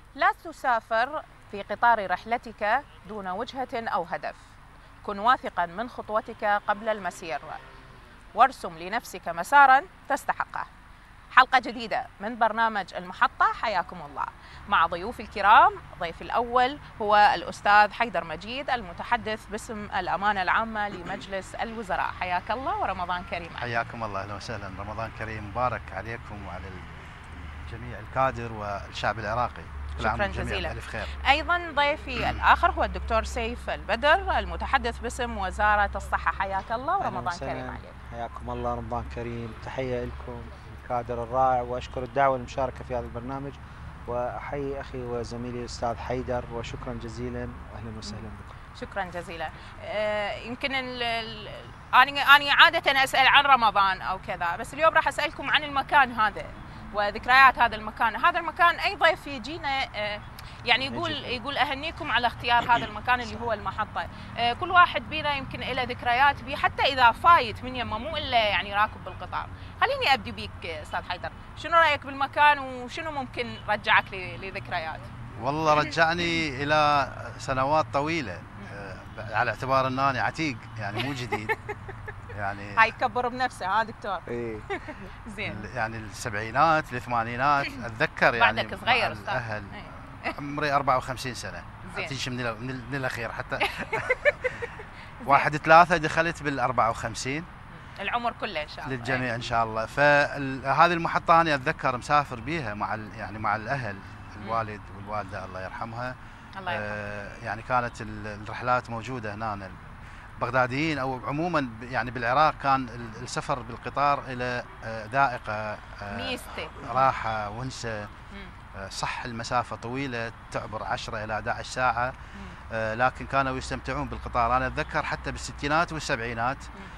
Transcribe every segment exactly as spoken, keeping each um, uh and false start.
لا تسافر في قطار رحلتك دون وجهة أو هدف. كن واثقا من خطوتك قبل المسير، وارسم لنفسك مسارا تستحقه. حلقة جديدة من برنامج المحطة، حياكم الله مع ضيوف الكرام. ضيف الأول هو الأستاذ حيدر مجيد، المتحدث باسم الأمانة العامة لمجلس الوزراء. حياك الله ورمضان كريم. حياكم الله، أهلا وسهلا، رمضان كريم مبارك عليكم وعلى جميع الكادر والشعب العراقي. شكرا جزيلا. ألف خير. أيضا ضيفي الآخر هو الدكتور سيف البدر، المتحدث باسم وزارة الصحة. حياك الله ورمضان كريم عليك. حياكم الله، رمضان كريم، تحية لكم الكادر الرائع، وأشكر الدعوة والمشاركة في هذا البرنامج، وأحيي أخي وزميلي الأستاذ حيدر، وشكرا جزيلا وأهلا وسهلا بكم. شكرا جزيلا. آه يمكن ال ال أنا أنا عادة أسأل عن رمضان أو كذا، بس اليوم راح أسألكم عن المكان هذا وذكريات هذا المكان. هذا المكان أي ضيف يجينا آه يعني يقول يقول أهنيكم على اختيار هذا المكان اللي هو المحطة. آه كل واحد بينا يمكن له ذكريات بيه، حتى إذا فايت من يمه، مو إلا يعني راكب بالقطار. خليني أبدي بيك أستاذ حيدر، شنو رأيك بالمكان وشنو ممكن رجعك لذكريات؟ والله رجعني إلى سنوات طويلة، على اعتبار أنه أنا عتيق يعني مو جديد. يعني هاي يكبر بنفسه ها دكتور. ايه زين. يعني السبعينات الثمانينات اتذكر يعني بعدك صغير استاذ. الاهل. عمري أربعة وخمسين سنه. زين. تيجي من, من الاخير حتى. واحد ثلاثة دخلت بال أربعة وخمسين. العمر كله ان شاء الله للجميع ان شاء الله. فهذه المحطه انا اتذكر مسافر بيها مع يعني مع الاهل، الوالد والوالده الله يرحمها. الله يرحمها. آه يعني كانت الرحلات موجوده هنا. بغداديين او عموما يعني بالعراق كان السفر بالقطار الى ذائقه، ميزته، راحه ونسه. صح المسافه طويله، تعبر عشرة الى أحد عشر ساعه، لكن كانوا يستمتعون بالقطار. انا اتذكر حتى بالستينات والسبعينات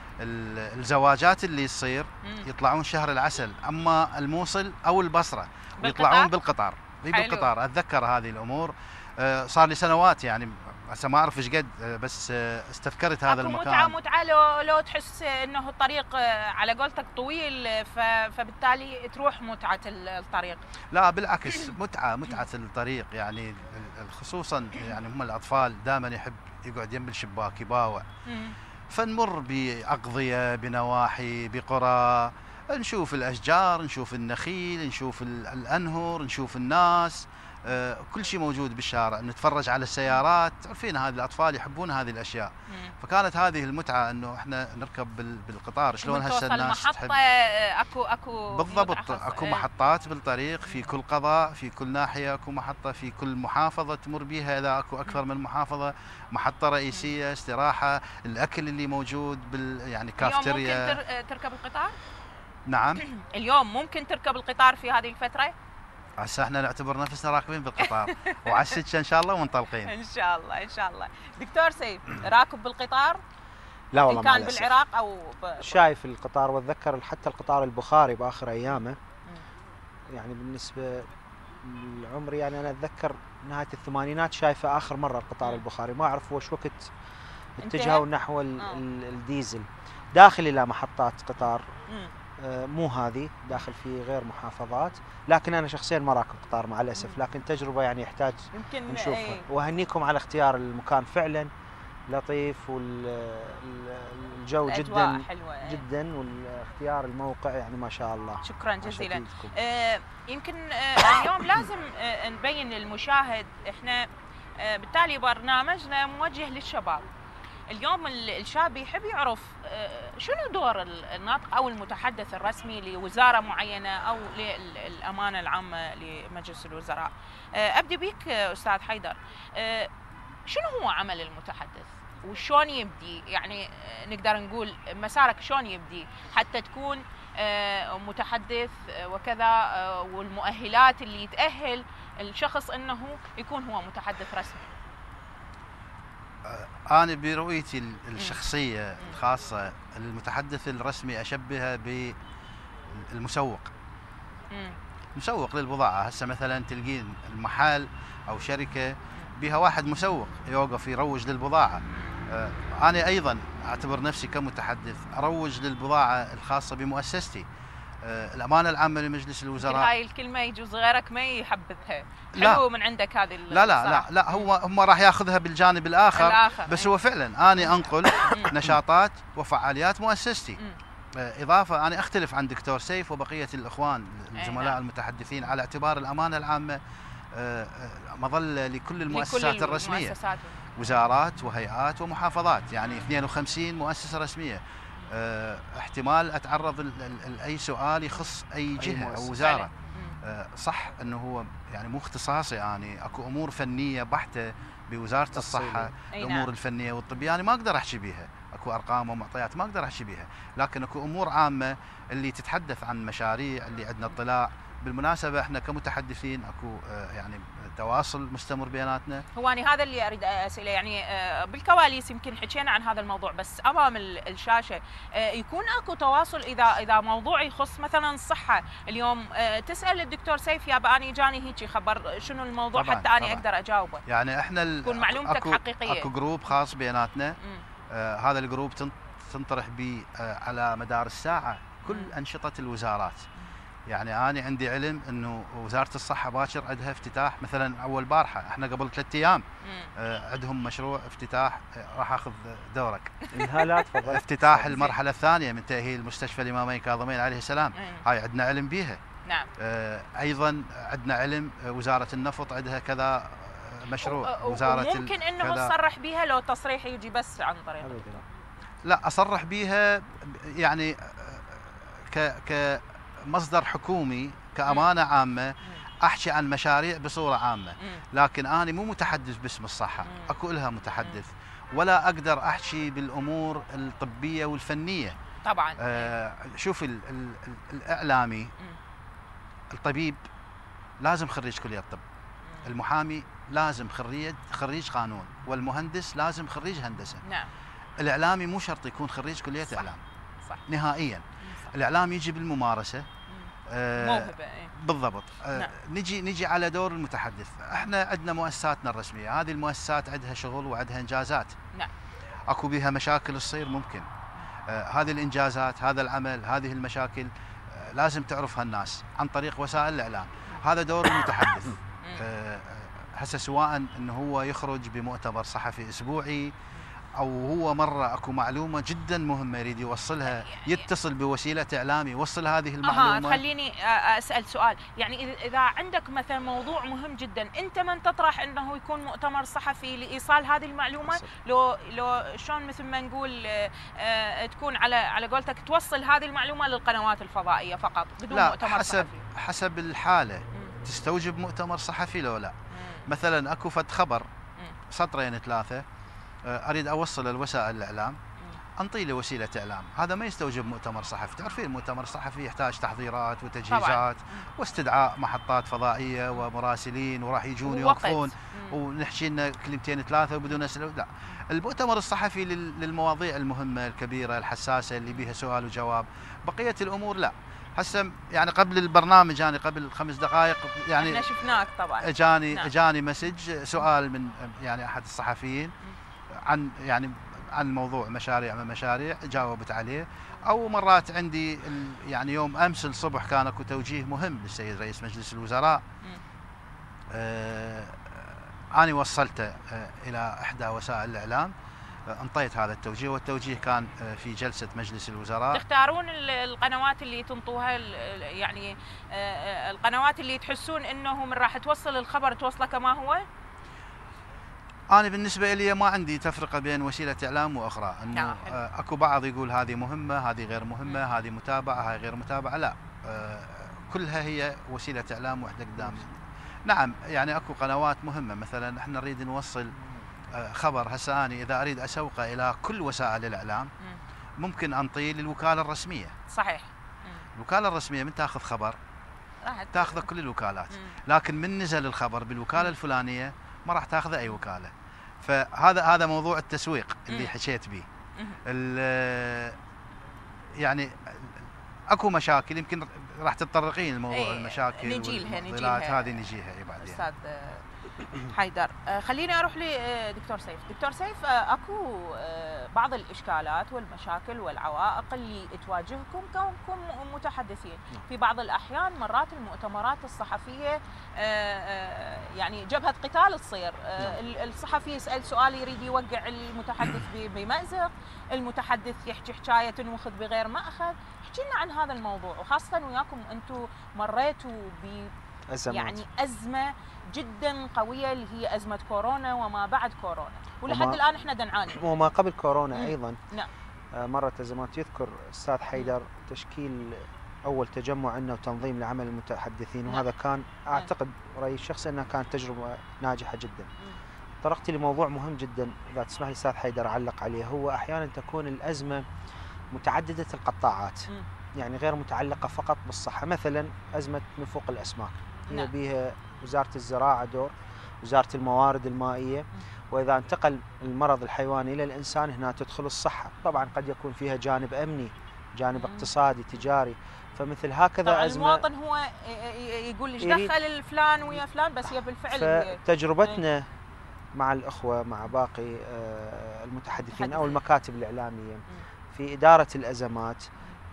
الزواجات اللي تصير يطلعون شهر العسل، اما الموصل او البصره يطلعون بالقطار. بالقطار اتذكر هذه الامور. صار لي سنوات يعني هسه ما اعرف ايش قد، بس استذكرت هذا المكان. متعه متعه لو لو تحس انه الطريق على قولتك طويل، فبالتالي تروح متعه الطريق. لا بالعكس، متعه متعه الطريق يعني، خصوصا يعني هم الاطفال دائما يحب يقعد يم الشباك يباوع. فنمر باقضيه، بنواحي، بقرى، نشوف الاشجار، نشوف النخيل، نشوف الانهر، نشوف الناس، آه، كل شيء موجود بالشارع، نتفرج على السيارات. تعرفين هذه الاطفال يحبون هذه الاشياء. مم. فكانت هذه المتعه انه احنا نركب بالقطار. شلون هسه الناس تحب اكو اكو بالضبط، اكو محطات بالطريق في كل قضاء، في كل ناحيه اكو محطه، في كل محافظه تمر بها اذا اكو اكثر من محافظه محطه رئيسيه، استراحه، الاكل اللي موجود بال يعني كافتيريا. اليوم ممكن تركب القطار؟ نعم. اليوم ممكن تركب القطار في هذه الفتره؟ هسه احنا نعتبر نفسنا راكبين بالقطار وعلى السكه ان شاء الله ومنطلقين. ان شاء الله ان شاء الله. دكتور سيف، راكب بالقطار؟ لا والله، كان بالعراق او ب... شايف القطار، واتذكر حتى القطار البخاري باخر ايامه. م. يعني بالنسبه لعمري يعني انا اتذكر نهايه الثمانينات شايفه اخر مره القطار م. البخاري. ما اعرف وش وقت اتجهوا نحو ال آه. الديزل. داخل الى محطات قطار، م. مو هذه، داخل في غير محافظات، لكن انا شخصيا ما راكب قطار مع الاسف، لكن تجربه يعني يحتاج يمكن نشوفها. ايه. واهنيكم على اختيار المكان، فعلا لطيف، والجو جدا حلوة. ايه. جدا، والاختيار الموقع يعني ما شاء الله. شكرا جزيلا. آه يمكن آه اليوم لازم آه نبين للمشاهد، احنا آه بالتالي برنامجنا موجه للشباب. اليوم الشاب يحب يعرف شنو دور الناطق او المتحدث الرسمي لوزاره معينه او للامانه العامه لمجلس الوزراء. ابدي بك استاذ حيدر، شنو هو عمل المتحدث وشلون يبدي؟ يعني نقدر نقول مسارك شلون يبدي حتى تكون متحدث وكذا، والمؤهلات اللي تأهل الشخص انه يكون هو متحدث رسمي. أنا برؤيتي الشخصية الخاصة المتحدث الرسمي أشبهه بالمسوق. مسوق للبضاعة. هسه مثلا تلقين المحل أو شركة بها واحد مسوق يوقف يروج للبضاعة. أنا أيضا أعتبر نفسي كمتحدث أروج للبضاعة الخاصة بمؤسستي. آه، الامانه العامه لمجلس الوزراء. هاي الكلمه يجوز غيرك ما يحبذها. لا. حلو من عندك هذه لا لا لا لا هو هم راح ياخذها بالجانب الاخر, الآخر. بس هو فعلا انا انقل نشاطات وفعاليات مؤسستي. اضافه انا اختلف عن دكتور سيف وبقيه الاخوان الزملاء المتحدثين على اعتبار الامانه العامه مظله لكل المؤسسات لكل الرسميه، المؤسسات. وزارات وهيئات ومحافظات، يعني اثنين وخمسين مؤسسه رسميه. اه احتمال اتعرض لاي سؤال يخص اي جهه او وزاره. اه صح انه هو يعني مو اختصاصي، يعني اكو امور فنيه بحته بوزاره الصحه، الامور الفنيه والطبيه انا ما اقدر احكي بيها، اكو ارقام ومعطيات ما اقدر احكي بيها، لكن اكو امور عامه اللي تتحدث عن مشاريع اللي عندنا اطلاع. بالمناسبه احنا كمتحدثين اكو اه يعني تواصل مستمر بيناتنا. هو أنا هذا اللي اريد اساله، يعني بالكواليس يمكن حكينا عن هذا الموضوع، بس امام الشاشه يكون اكو تواصل اذا اذا موضوع يخص مثلا الصحه، اليوم تسال الدكتور سيف يا اني جاني هيك خبر شنو الموضوع حتى انا طبعاً. اقدر اجاوبه. يعني احنا تكون معلومتك أكو حقيقيه. اكو جروب خاص بيناتنا، آه هذا الجروب تنطرح به آه على مدار الساعه كل مم. انشطه الوزارات. يعني أنا عندي علم أنه وزارة الصحة باكر عندها افتتاح، مثلا أول بارحة احنا قبل ثلاثة أيام آه عندهم مشروع افتتاح، آه راح أخذ دورك. لا تفضل. افتتاح المرحلة الثانية من تأهيل مستشفى الإمامين كاظمين عليه السلام، هاي عندنا علم بيها. نعم. آه أيضا عندنا علم وزارة النفط عندها كذا مشروع. وزارة ممكن أنه تصرح بيها لو تصريح يجي بس عن طريق. لا أصرح بيها يعني ك ك مصدر حكومي كأمانة عامة، أحكي عن مشاريع بصورة عامة، لكن أنا مو متحدث باسم الصحة، أكو لها متحدث، ولا أقدر أحكي بالأمور الطبية والفنية. طبعا. آه شوف ال ال الإعلامي، الطبيب لازم خريج كلية طب، المحامي لازم خريج خريج قانون، والمهندس لازم خريج هندسة. نعم. الإعلامي مو شرط يكون خريج كلية صح. إعلام. صح. نهائيا. صح. الإعلام يجي بالممارسة. آه موهبة. بالضبط. آه نعم. نجي نجي على دور المتحدث، احنا عندنا مؤسساتنا الرسمية، هذه المؤسسات عندها شغل وعندها إنجازات. نعم. اكو بها مشاكل تصير ممكن. آه هذه الإنجازات، هذا العمل، هذه المشاكل آه لازم تعرفها الناس عن طريق وسائل الإعلام، هذا دور المتحدث. آه هسه سواء انه هو يخرج بمؤتمر صحفي اسبوعي، او هو مره اكو معلومه جدا مهمه يريد يوصلها، يتصل بوسيله اعلام يوصل هذه المعلومه. اها خليني اسال سؤال، يعني اذا عندك مثلا موضوع مهم جدا، انت من تطرح انه يكون مؤتمر صحفي لايصال هذه المعلومه؟ لو لو شلون مثل ما نقول تكون على على قولتك توصل هذه المعلومه للقنوات الفضائيه فقط بدون لا مؤتمر حسب صحفي؟ حسب الحاله. مم. تستوجب مؤتمر صحفي لو لا. مم. مثلا اكو فد خبر سطرين ثلاثه اريد اوصل لوسائل الاعلام، انطي له وسيله اعلام، هذا ما يستوجب مؤتمر صحفي. تعرفين المؤتمر الصحفي يحتاج تحضيرات وتجهيزات واستدعاء محطات فضائيه ومراسلين وراح يجون يوقفون ونحكي لنا كلمتين ثلاثه وبدون اسئله. لا، المؤتمر الصحفي للمواضيع المهمه الكبيره الحساسه اللي بيها سؤال وجواب، بقيه الامور لا. هسه يعني قبل البرنامج يعني قبل خمس دقائق يعني احنا شفناك طبعا، اجاني نعم. اجاني مسج سؤال من يعني احد الصحفيين عن يعني عن موضوع مشاريع من مشاريع، جاوبت عليه. او مرات عندي يعني يوم امس الصبح كان اكو توجيه مهم للسيد رئيس مجلس الوزراء، آه انا وصلته آه الى احدى وسائل الاعلام، آه انطيت هذا التوجيه، والتوجيه كان آه في جلسه مجلس الوزراء. تختارون القنوات اللي تنطوها، يعني آه القنوات اللي تحسون انه من راح توصل الخبر توصله كما هو؟ أنا بالنسبة لي ما عندي تفرقة بين وسيلة إعلام وأخرى، إنه أكو بعض يقول هذه مهمة، هذه غير مهمة، هذه متابعة، هذه غير متابعة، لا، كلها هي وسيلة إعلام وحدة قدام. نعم، يعني أكو قنوات مهمة، مثلا إحنا نريد نوصل خبر، هسه أنا إذا أريد أسوقه إلى كل وسائل الإعلام ممكن أنطيه للوكالة الرسمية. صحيح. الوكالة الرسمية من تاخذ خبر تاخذه كل الوكالات، لكن من نزل الخبر بالوكالة الفلانية ما راح تاخذه اي وكاله. فهذا هذا موضوع التسويق اللي حكيت به. يعني اكو مشاكل، يمكن راح تتطرقين لموضوع ايه المشاكل نجيلها والمعضلات نجيلها هذه نجيها اي بعدين. استاذ حيدر. آه، خليني اروح لدكتور سيف. دكتور سيف، آه، اكو آه، بعض الاشكالات والمشاكل والعوائق اللي تواجهكم كونكم متحدثين. في بعض الاحيان مرات المؤتمرات الصحفيه آه، يعني جبهه قتال تصير، الصحفي يسال سؤال يريد يوقع المتحدث بمأزق، المتحدث يحكي حكايه تنوخذ بغير مأخذ. احكي لنا عن هذا الموضوع، وخاصه وياكم انتم مريتوا ب يعني ازمه جدا قويه اللي هي ازمه كورونا وما بعد كورونا، ولحد وما الان احنا نعاني. وما قبل كورونا مم. ايضا نعم. مرت ازمات. يذكر الاستاذ حيدر تشكيل اول تجمع عنا وتنظيم لعمل المتحدثين، نعم. وهذا كان اعتقد رايي الشخصي انها كانت تجربه ناجحه جدا. مم. طرقت لموضوع مهم جدا اذا تسمح لي استاذ حيدر اعلق عليه. هو احيانا تكون الازمه متعدده القطاعات، مم. يعني غير متعلقه فقط بالصحه. مثلا ازمه نفوق الاسماك هي نعم. بها وزاره الزراعه دور، وزاره الموارد المائيه، واذا انتقل المرض الحيواني الى الانسان هنا تدخل الصحه. طبعا قد يكون فيها جانب امني، جانب مم. اقتصادي، تجاري. فمثل هكذا طبعا ازمه المواطن هو يقول ايش دخل الفلان ويا فلان، بس هي بالفعل فتجربتنا مع الاخوه مع باقي المتحدثين او المكاتب الاعلاميه في اداره الازمات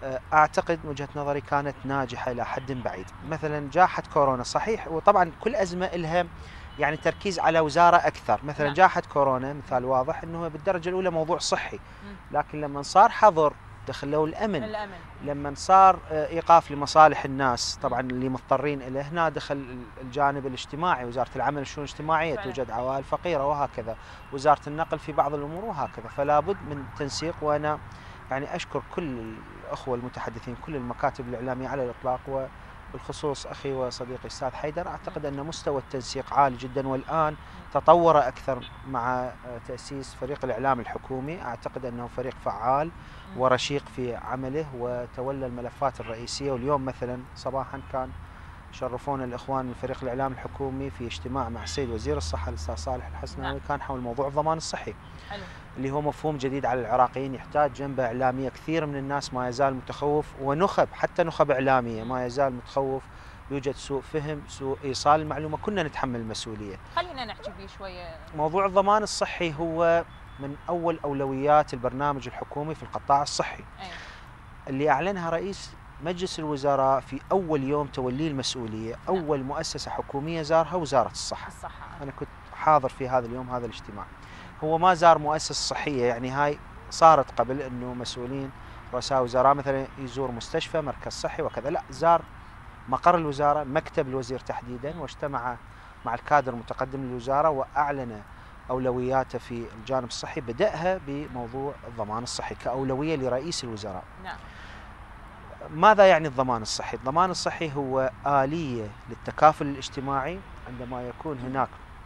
اعتقد من وجهه نظري كانت ناجحه الى حد بعيد. مثلا جائحه كورونا صحيح، وطبعا كل ازمه لها يعني تركيز على وزاره اكثر. مثلا نعم. جائحه كورونا مثال واضح انه بالدرجه الاولى موضوع صحي، لكن لما صار حظر دخلوا الامن. الامن لما صار ايقاف لمصالح الناس طبعا اللي مضطرين اليه، هنا دخل الجانب الاجتماعي، وزاره العمل والشؤون الاجتماعيه توجد عوائل فقيره وهكذا، وزاره النقل في بعض الامور وهكذا. فلا بد من تنسيق، وانا يعني اشكر كل الاخوه المتحدثين كل المكاتب الاعلاميه على الاطلاق، وبالخصوص اخي وصديقي الاستاذ حيدر. اعتقد ان مستوى التنسيق عالي جدا، والان تطور اكثر مع تاسيس فريق الاعلام الحكومي. اعتقد انه فريق فعال ورشيق في عمله وتولى الملفات الرئيسيه. واليوم مثلا صباحا كان شرفونا الاخوان من فريق الاعلام الحكومي في اجتماع مع السيد وزير الصحه الاستاذ صالح الحسناوي، كان حول موضوع الضمان الصحي. حلو. اللي هو مفهوم جديد على العراقيين، يحتاج جنبه اعلاميه. كثير من الناس ما يزال متخوف، ونخب حتى نخب اعلاميه ما يزال متخوف، يوجد سوء فهم، سوء ايصال المعلومه، كنا نتحمل المسؤوليه. خلينا نحكي به شويه. موضوع الضمان الصحي هو من اول اولويات البرنامج الحكومي في القطاع الصحي. أيه. اللي اعلنها رئيس مجلس الوزراء في اول يوم توليه المسؤوليه. نعم. اول مؤسسه حكوميه زارها وزاره الصحه. الصحه. انا كنت حاضر في هذا اليوم هذا الاجتماع. هو ما زار مؤسسه صحيه، يعني هاي صارت قبل انه مسؤولين رؤساء وزراء مثلا يزور مستشفى مركز صحي وكذا، لا زار مقر الوزاره مكتب الوزير تحديدا، واجتمع مع الكادر المتقدم للوزاره واعلن اولوياته في الجانب الصحي. بداها بموضوع الضمان الصحي كاولويه لرئيس الوزراء. نعم. ماذا يعني الضمان الصحي؟ الضمان الصحي هو آلية للتكافل الاجتماعي، عندما يكون هناك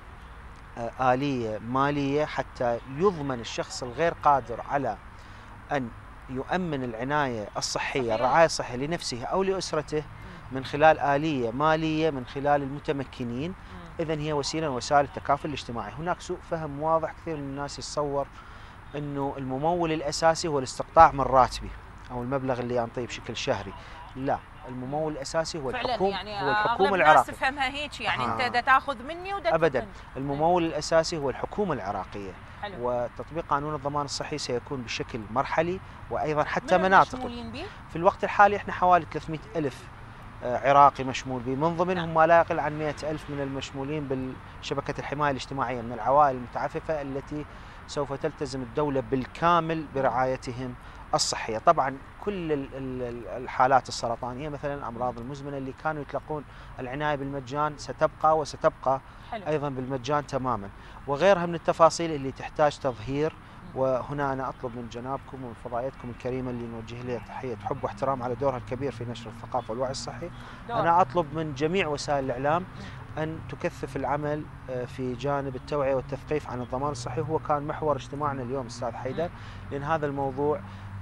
آلية مالية حتى يضمن الشخص الغير قادر على أن يؤمن العناية الصحية الرعاية الصحية لنفسه أو لأسرته من خلال آلية مالية من خلال المتمكنين. إذن هي وسيلة من وسائل التكافل الاجتماعي. هناك سوء فهم واضح، كثير من الناس يتصور أنه الممول الأساسي هو الاستقطاع من راتبه أو المبلغ اللي ينطيه بشكل شهري. لا، الممول الاساسي هو الحكومه يعني هو الحكومه العراقيه. الناس تفهمها هيك، يعني آه. انت دا تاخذ مني ودا ابدا. الممول الاساسي هو الحكومه العراقيه. حلو. وتطبيق قانون الضمان الصحي سيكون بشكل مرحلي، وايضا حتى مناطق. في الوقت الحالي احنا حوالي ثلاثمئة ألف عراقي مشمول به، من ضمنهم نعم. ما لا يقل عن مئة ألف من المشمولين بشبكه الحمايه الاجتماعيه من العوائل المتعففه التي سوف تلتزم الدوله بالكامل برعايتهم الصحيه. طبعا كل الحالات السرطانيه مثلا الامراض المزمنه اللي كانوا يتلقون العنايه بالمجان ستبقى وستبقى حلو. ايضا بالمجان تماما، وغيرها من التفاصيل اللي تحتاج تظهير. وهنا انا اطلب من جنابكم ومن فضائيتكم الكريمه اللي نوجه لها تحيه حب واحترام على دورها الكبير في نشر الثقافه والوعي الصحي، دور. انا اطلب من جميع وسائل الاعلام ان تكثف العمل في جانب التوعيه والتثقيف عن الضمان الصحي. هو كان محور اجتماعنا اليوم استاذ حيدر، لان هذا الموضوع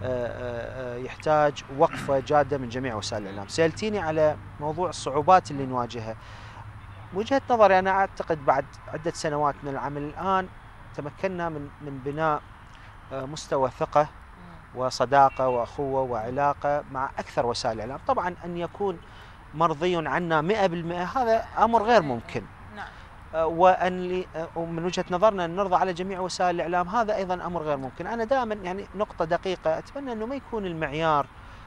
يحتاج وقفة جادة من جميع وسائل الإعلام. سألتيني على موضوع الصعوبات اللي نواجهها. وجهة نظري أنا أعتقد بعد عدة سنوات من العمل الآن تمكنا من من بناء مستوى ثقة وصداقة وأخوة وعلاقة مع أكثر وسائل الإعلام. طبعا أن يكون مرضي عنا مئة بالمئة هذا أمر غير ممكن. نعم. وأن من وجهة نظرنا أن نرضى على جميع وسائل الإعلام هذا أيضا أمر غير ممكن. أنا دائما يعني نقطة دقيقة أتمنى أنه ما يكون المعيار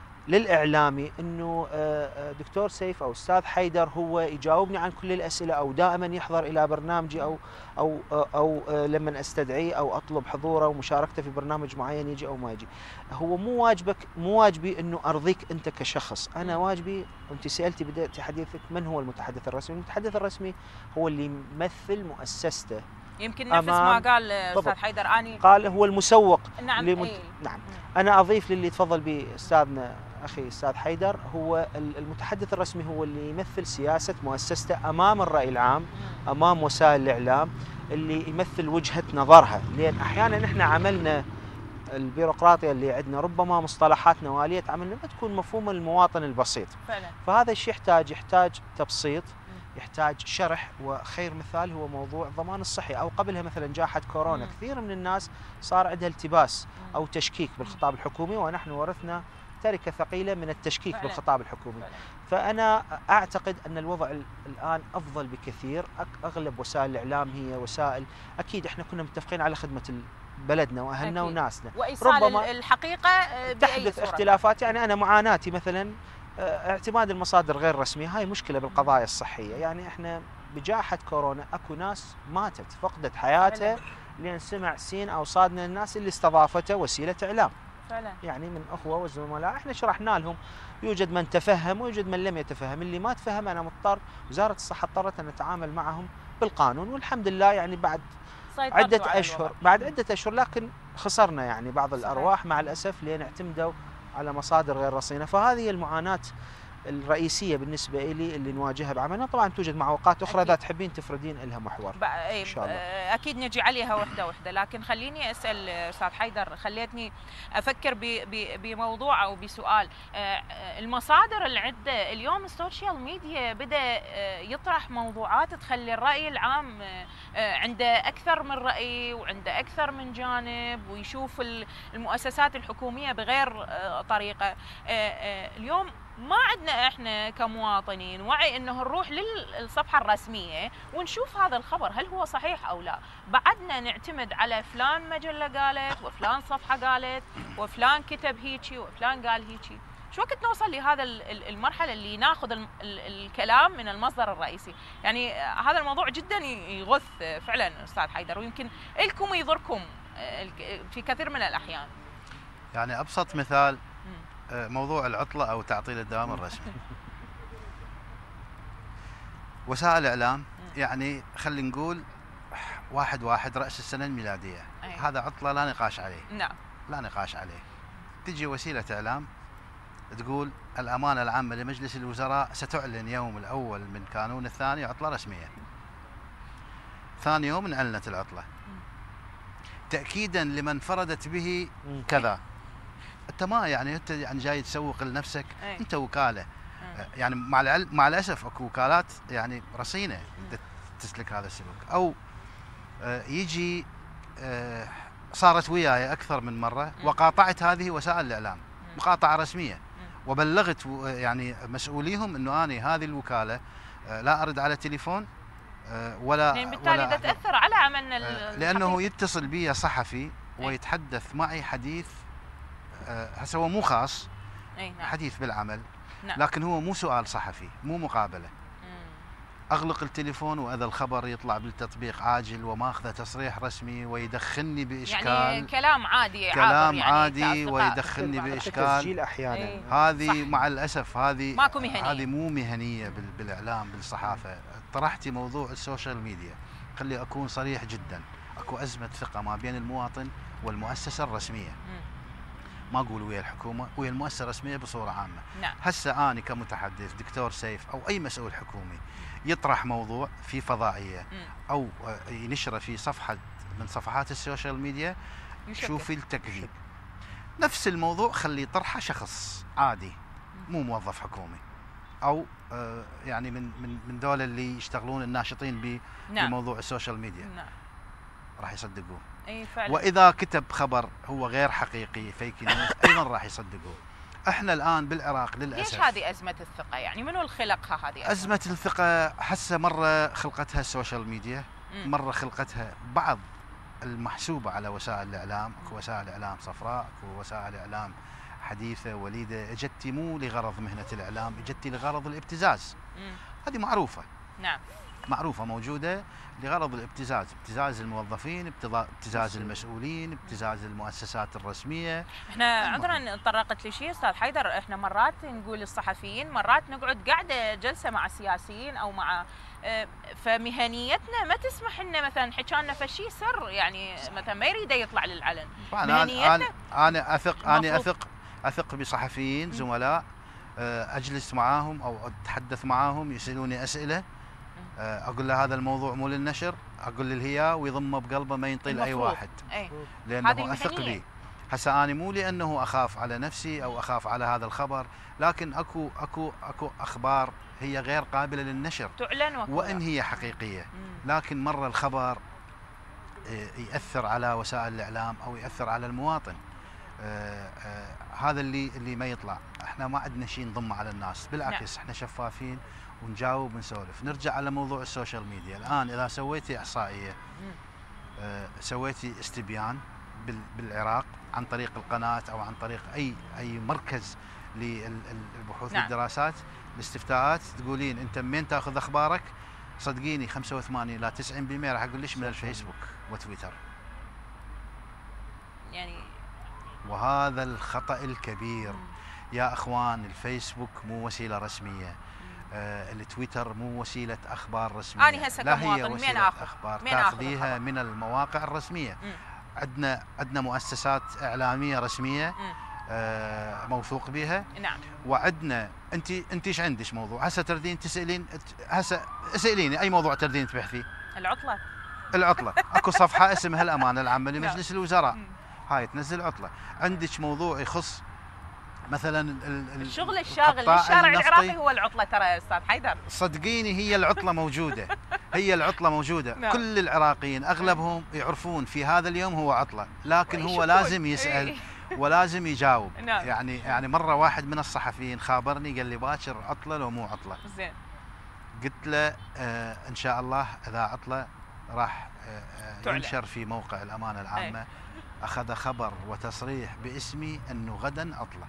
للإعلامي أنه دكتور سيف أو أستاذ حيدر هو يجاوبني عن كل الأسئلة أو دائما يحضر إلى برنامجي أو أو أو لما أستدعيه أو أطلب حضوره ومشاركته في برنامج معين يجي أو ما يجي. هو مو واجبك مو واجبي أنه أرضيك أنت كشخص. أنا واجبي، أنت سألتي بدأت حديثك من هو المتحدث الرسمي؟ المتحدث الرسمي هو اللي يمثل مؤسسته. يمكن نفس ما قال أستاذ حيدر أني قال هو المسوق. نعم. لمت... أيه. نعم. أنا أضيف للي تفضل به أستاذنا أخي أستاذ حيدر، هو المتحدث الرسمي هو اللي يمثل سياسة مؤسسته أمام الرأي العام، أمام وسائل الإعلام، اللي يمثل وجهة نظرها. لأن أحيانا إحنا عملنا البيروقراطية اللي عندنا ربما مصطلحاتنا وآلية عملنا ما تكون مفهوم المواطن البسيط. فعلا. فهذا الشيء يحتاج يحتاج تبسيط، يحتاج شرح. وخير مثال هو موضوع الضمان الصحي، أو قبلها مثلا جائحة كورونا. مم. كثير من الناس صار عندها التباس أو تشكيك بالخطاب الحكومي، ونحن ورثنا تركة ثقيلة من التشكيك فعلا. بالخطاب الحكومي. فعلا. فأنا أعتقد أن الوضع الآن أفضل بكثير. أغلب وسائل الإعلام هي وسائل، أكيد إحنا كنا متفقين على خدمة بلدنا وأهلنا أكيد. وناسنا، وإيصال الحقيقة تحدث اختلافات. يعني أنا معاناتي مثلا اعتماد المصادر غير رسمية، هاي مشكلة بالقضايا الصحية. يعني احنا بجائحة كورونا اكو ناس ماتت فقدت حياتها لأن سمع سين أو صاد من الناس اللي استضافته وسيلة إعلام. فعلا. يعني من أخوة وزملاء احنا شرحنا لهم، يوجد من تفهم ويوجد من لم يتفهم. اللي ما تفهم أنا مضطر، وزارة الصحة اضطرت أن نتعامل معهم بالقانون، والحمد لله يعني بعد عدة أشهر بعد عدة أشهر لكن خسرنا يعني بعض صحيح. الأرواح مع الأسف، لأن اعتمدوا على مصادر غير رصينة. فهذه المعاناة الرئيسية بالنسبة لي اللي نواجهها بعملنا. طبعا توجد معوقات أخرى إذا تحبين تفردين لها محور إن شاء الله. أكيد نجي عليها وحدة وحدة، لكن خليني أسأل أستاذ حيدر، خليتني أفكر بموضوع أو بسؤال. المصادر العدة اليوم، السوشيال ميديا بدأ يطرح موضوعات تخلي الرأي العام عنده أكثر من رأي وعنده أكثر من جانب، ويشوف المؤسسات الحكومية بغير طريقة. اليوم ما عندنا احنا كمواطنين وعي انه نروح للصفحه الرسميه ونشوف هذا الخبر هل هو صحيح او لا. بعدنا نعتمد على فلان مجله قالت وفلان صفحه قالت وفلان كتب هيجي وفلان قال هيجي. شو وقت نوصل لهذا المرحله اللي ناخذ الكلام من المصدر الرئيسي؟ يعني هذا الموضوع جدا يغث فعلا استاذ حيدر، ويمكن لكم يضركم في كثير من الاحيان. يعني ابسط مثال موضوع العطلة أو تعطيل الدوام الرسمي. وسائل الإعلام يعني خلينا نقول واحد واحد رأس السنة الميلادية. أيه. هذا عطلة لا نقاش عليه. نعم. لا نقاش عليه. تجي وسيلة إعلام تقول الأمانة العامة لمجلس الوزراء ستعلن يوم الأول من كانون الثاني عطلة رسمية. ثاني يوم انعلنت العطلة. تأكيدا لمن فردت به كذا. انت ما يعني انت يعني جاي تسوق لنفسك. أي. انت وكاله. أي. يعني مع العلم مع الاسف اكو وكالات يعني رصينه تسلك هذا السلوك، او يجي صارت وياي اكثر من مره وقاطعت هذه وسائل الاعلام مقاطعه رسميه، وبلغت يعني مسؤوليهم انه انا هذه الوكاله لا ارد على تليفون ولا يعني بالتالي ده تاثر على عملنا لانه يتصل بي صحفي ويتحدث معي حديث هسه هو مو خاص. أي نعم. حديث بالعمل. نعم. لكن هو مو سؤال صحفي، مو مقابله. مم. اغلق التليفون واذا الخبر يطلع بالتطبيق عاجل وما اخذ تصريح رسمي ويدخلني باشكال. يعني كلام عادي كلام يعني عادي ويدخلني باشكال. تسجيل احيانا. أي. هذه مع الاسف هذه ماكو مهنيه. هذه مو مهنيه بالاعلام بالصحافه. طرحتي موضوع السوشيال ميديا، خلي اكون صريح جدا، اكو ازمه ثقه ما بين المواطن والمؤسسه الرسميه. مم. ما اقول ويا الحكومه، ويا المؤسسه الرسميه بصوره عامه. نعم. هسه انا كمتحدث دكتور سيف او اي مسؤول حكومي يطرح موضوع في فضائيه م. او ينشره في صفحه من صفحات السوشيال ميديا، شوفي التكذيب. نفس الموضوع خلي طرحه شخص عادي مو موظف حكومي او يعني من من من ذول اللي يشتغلون الناشطين نعم. بموضوع السوشيال ميديا. نعم. راح يصدقوه. اي فعلا. واذا كتب خبر هو غير حقيقي فيك نيوز ايضا راح يصدقوه. احنا الان بالعراق للاسف. ليش هذه ازمه الثقه؟ يعني منو اللي خلقها هذه؟ ازمه الثقه حسه مره خلقتها السوشيال ميديا، مم. مره خلقتها بعض المحسوبه على وسائل الاعلام، اكو وسائل اعلام صفراء، اكو وسائل اعلام حديثه وليده، اجتي مو لغرض مهنه الاعلام، اجتي لغرض الابتزاز. مم. هذه معروفه. نعم. معروفه موجوده لغرض الابتزاز، ابتزاز الموظفين، ابتزاز المسؤولين، ابتزاز المؤسسات الرسميه. احنا عذرا ان تطرقت لشيء استاذ حيدر، احنا مرات نقول للصحفيين، مرات نقعد قاعده جلسه مع السياسيين او مع اه، فمهنيتنا ما تسمح لنا مثلا حكى لنا فشي سر، يعني مثلا ما يريده يطلع للعلن. انا انا انا اثق انا مفروض. اثق اثق بصحفيين زملاء، اه، اجلس معاهم او اتحدث معاهم يسالوني اسئله، اه، اقول له هذا الموضوع مو للنشر، اقول له الهيا ويضمه بقلبه ما ينطي لاي المفروض. واحد. اي. لانه اثق به. هسه انا مو لانه اخاف على نفسي او اخاف على هذا الخبر، لكن اكو اكو اكو اخبار هي غير قابله للنشر تعلن وكذا. وان هي حقيقيه، لكن مره الخبر ياثر على وسائل الاعلام او ياثر على المواطن. آه آه هذا اللي اللي ما يطلع. احنا ما عندنا شيء نضم على الناس، بالعكس احنا شفافين ونجاوب ونسولف. نرجع على موضوع السوشيال ميديا. الان اذا سويتي احصائيه، آه سويتي استبيان بالعراق عن طريق القناه او عن طريق اي اي مركز للبحوث نعم. والدراسات، الاستفتاءات، تقولين انت منين تاخذ اخبارك؟ صدقيني خمسة وثمانين الى تسعين بالمئة راح اقول ليش من الفيسبوك وتويتر. يعني وهذا الخطأ الكبير. مم. يا اخوان، الفيسبوك مو وسيله رسميه، آه التويتر مو وسيله اخبار رسميه. انا هسه كمواطن مين اخذ اخبار مين تاخذيها من المواقع الرسميه. مم. عندنا عندنا مؤسسات اعلاميه رسميه، مم. آه موثوق بها. نعم. وعندنا انت انت ايش عندك موضوع هسه تردين تسالين، هسه اساليني اي موضوع تردين تبحثي؟ العطله. العطله. اكو صفحه اسمها الامانه العامه لمجلس الوزراء، هاي تنزل عطله. عندك موضوع يخص مثلا الشغل الشاغل للشارع العراقي هو العطله، ترى يا استاذ حيدر صدقيني هي العطله موجوده. هي العطله موجوده. نعم. كل العراقيين اغلبهم يعرفون في هذا اليوم هو عطله، لكن هو لازم يسال ولازم يجاوب. نعم. يعني يعني مره واحد من الصحفيين خابرني قال لي باكر عطله لو مو عطله؟ زين. قلت له آه ان شاء الله اذا عطله راح آه ينشر في موقع الامانه العامه. أي. اخذ خبر وتصريح باسمي انه غدا عطله.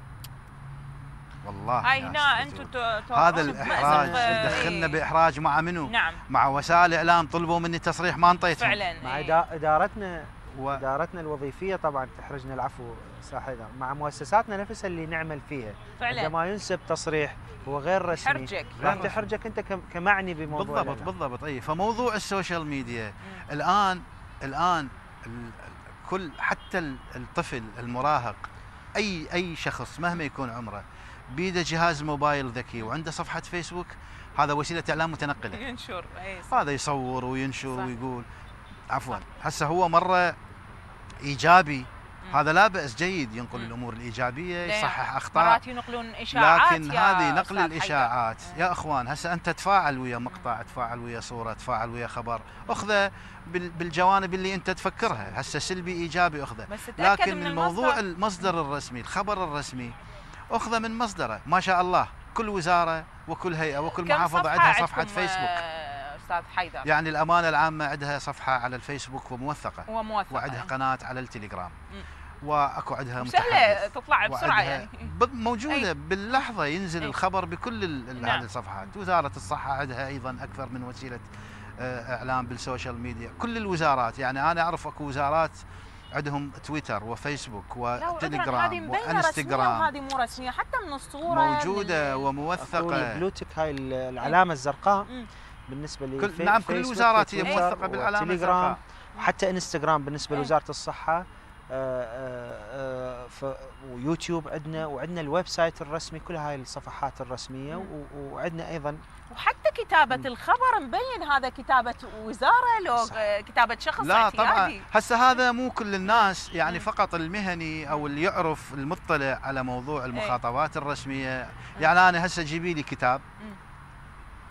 والله هاي هنا انتم هذا الاحراج دخلنا باحراج مع منو؟ نعم. مع وسائل الاعلام. طلبوا مني تصريح ما انطيتهم فعلا. مع ادارتنا و... ادارتنا الوظيفيه طبعا تحرجنا، العفو استاذ حيدر، مع مؤسساتنا نفسها اللي نعمل فيها. فعلا. عندما ينسب تصريح هو غير رسمي يحرجك، راح تحرجك انت كمعني بموضوع. بالضبط بالضبط. اي فموضوع السوشيال ميديا مم. الان الان كل حتى الطفل المراهق، اي اي شخص مهما يكون عمره بيده جهاز موبايل ذكي وعنده صفحه فيسبوك، هذا وسيله اعلام متنقله. ينشر. أي هذا يصور وينشر. صح. ويقول عفوا هسه هو مره ايجابي، م. هذا لا باس، جيد ينقل م. الامور الايجابيه، يصحح اخطاء. مرات ينقلون اشاعات، لكن هذه نقل الاشاعات يا اخوان. هسه انت تفاعل ويا مقطع، تفاعل ويا صوره، تفاعل ويا خبر، اخذه بالجوانب اللي انت تفكرها. هسه سلبي ايجابي اخذه، لكن من الموضوع المصدر الرسمي، الخبر الرسمي اخذه من مصدره. ما شاء الله كل وزاره وكل هيئه وكل محافظه عندها صفحه فيسبوك. استاذ حيدر يعني الامانه العامه عندها صفحه على الفيسبوك وموثقه وموثقه، وعندها قناه على التليجرام، واكو عندها سهله تطلع بسرعه يعني موجوده أي. باللحظه ينزل أي. الخبر بكل نعم. هذه الصفحات. وزاره الصحه عندها ايضا اكثر من وسيله اعلام بالسوشيال ميديا. كل الوزارات، يعني انا اعرف اكو وزارات عندهم تويتر وفيسبوك وتليجرام وانستغرام. هذه مو رسميه حتى من الصوره موجوده وموثقه. البلوتك هاي العلامه الزرقاء بالنسبه لي. نعم كل الوزارات هي موثقه بالعلامه الزرقاء. وحتى انستغرام بالنسبه لوزاره الصحه، ويوتيوب عندنا، وعندنا الويب سايت الرسمي، كل هاي الصفحات الرسميه. وعندنا ايضا وحتى كتابه الخبر مبين هذا كتابه وزاره لو صح. كتابه شخص لا اعتيادي. طبعا هسه هذا مو كل الناس، يعني فقط المهني او اللي يعرف المطلع على موضوع المخاطبات الرسميه. يعني انا هسه جيبي لي كتاب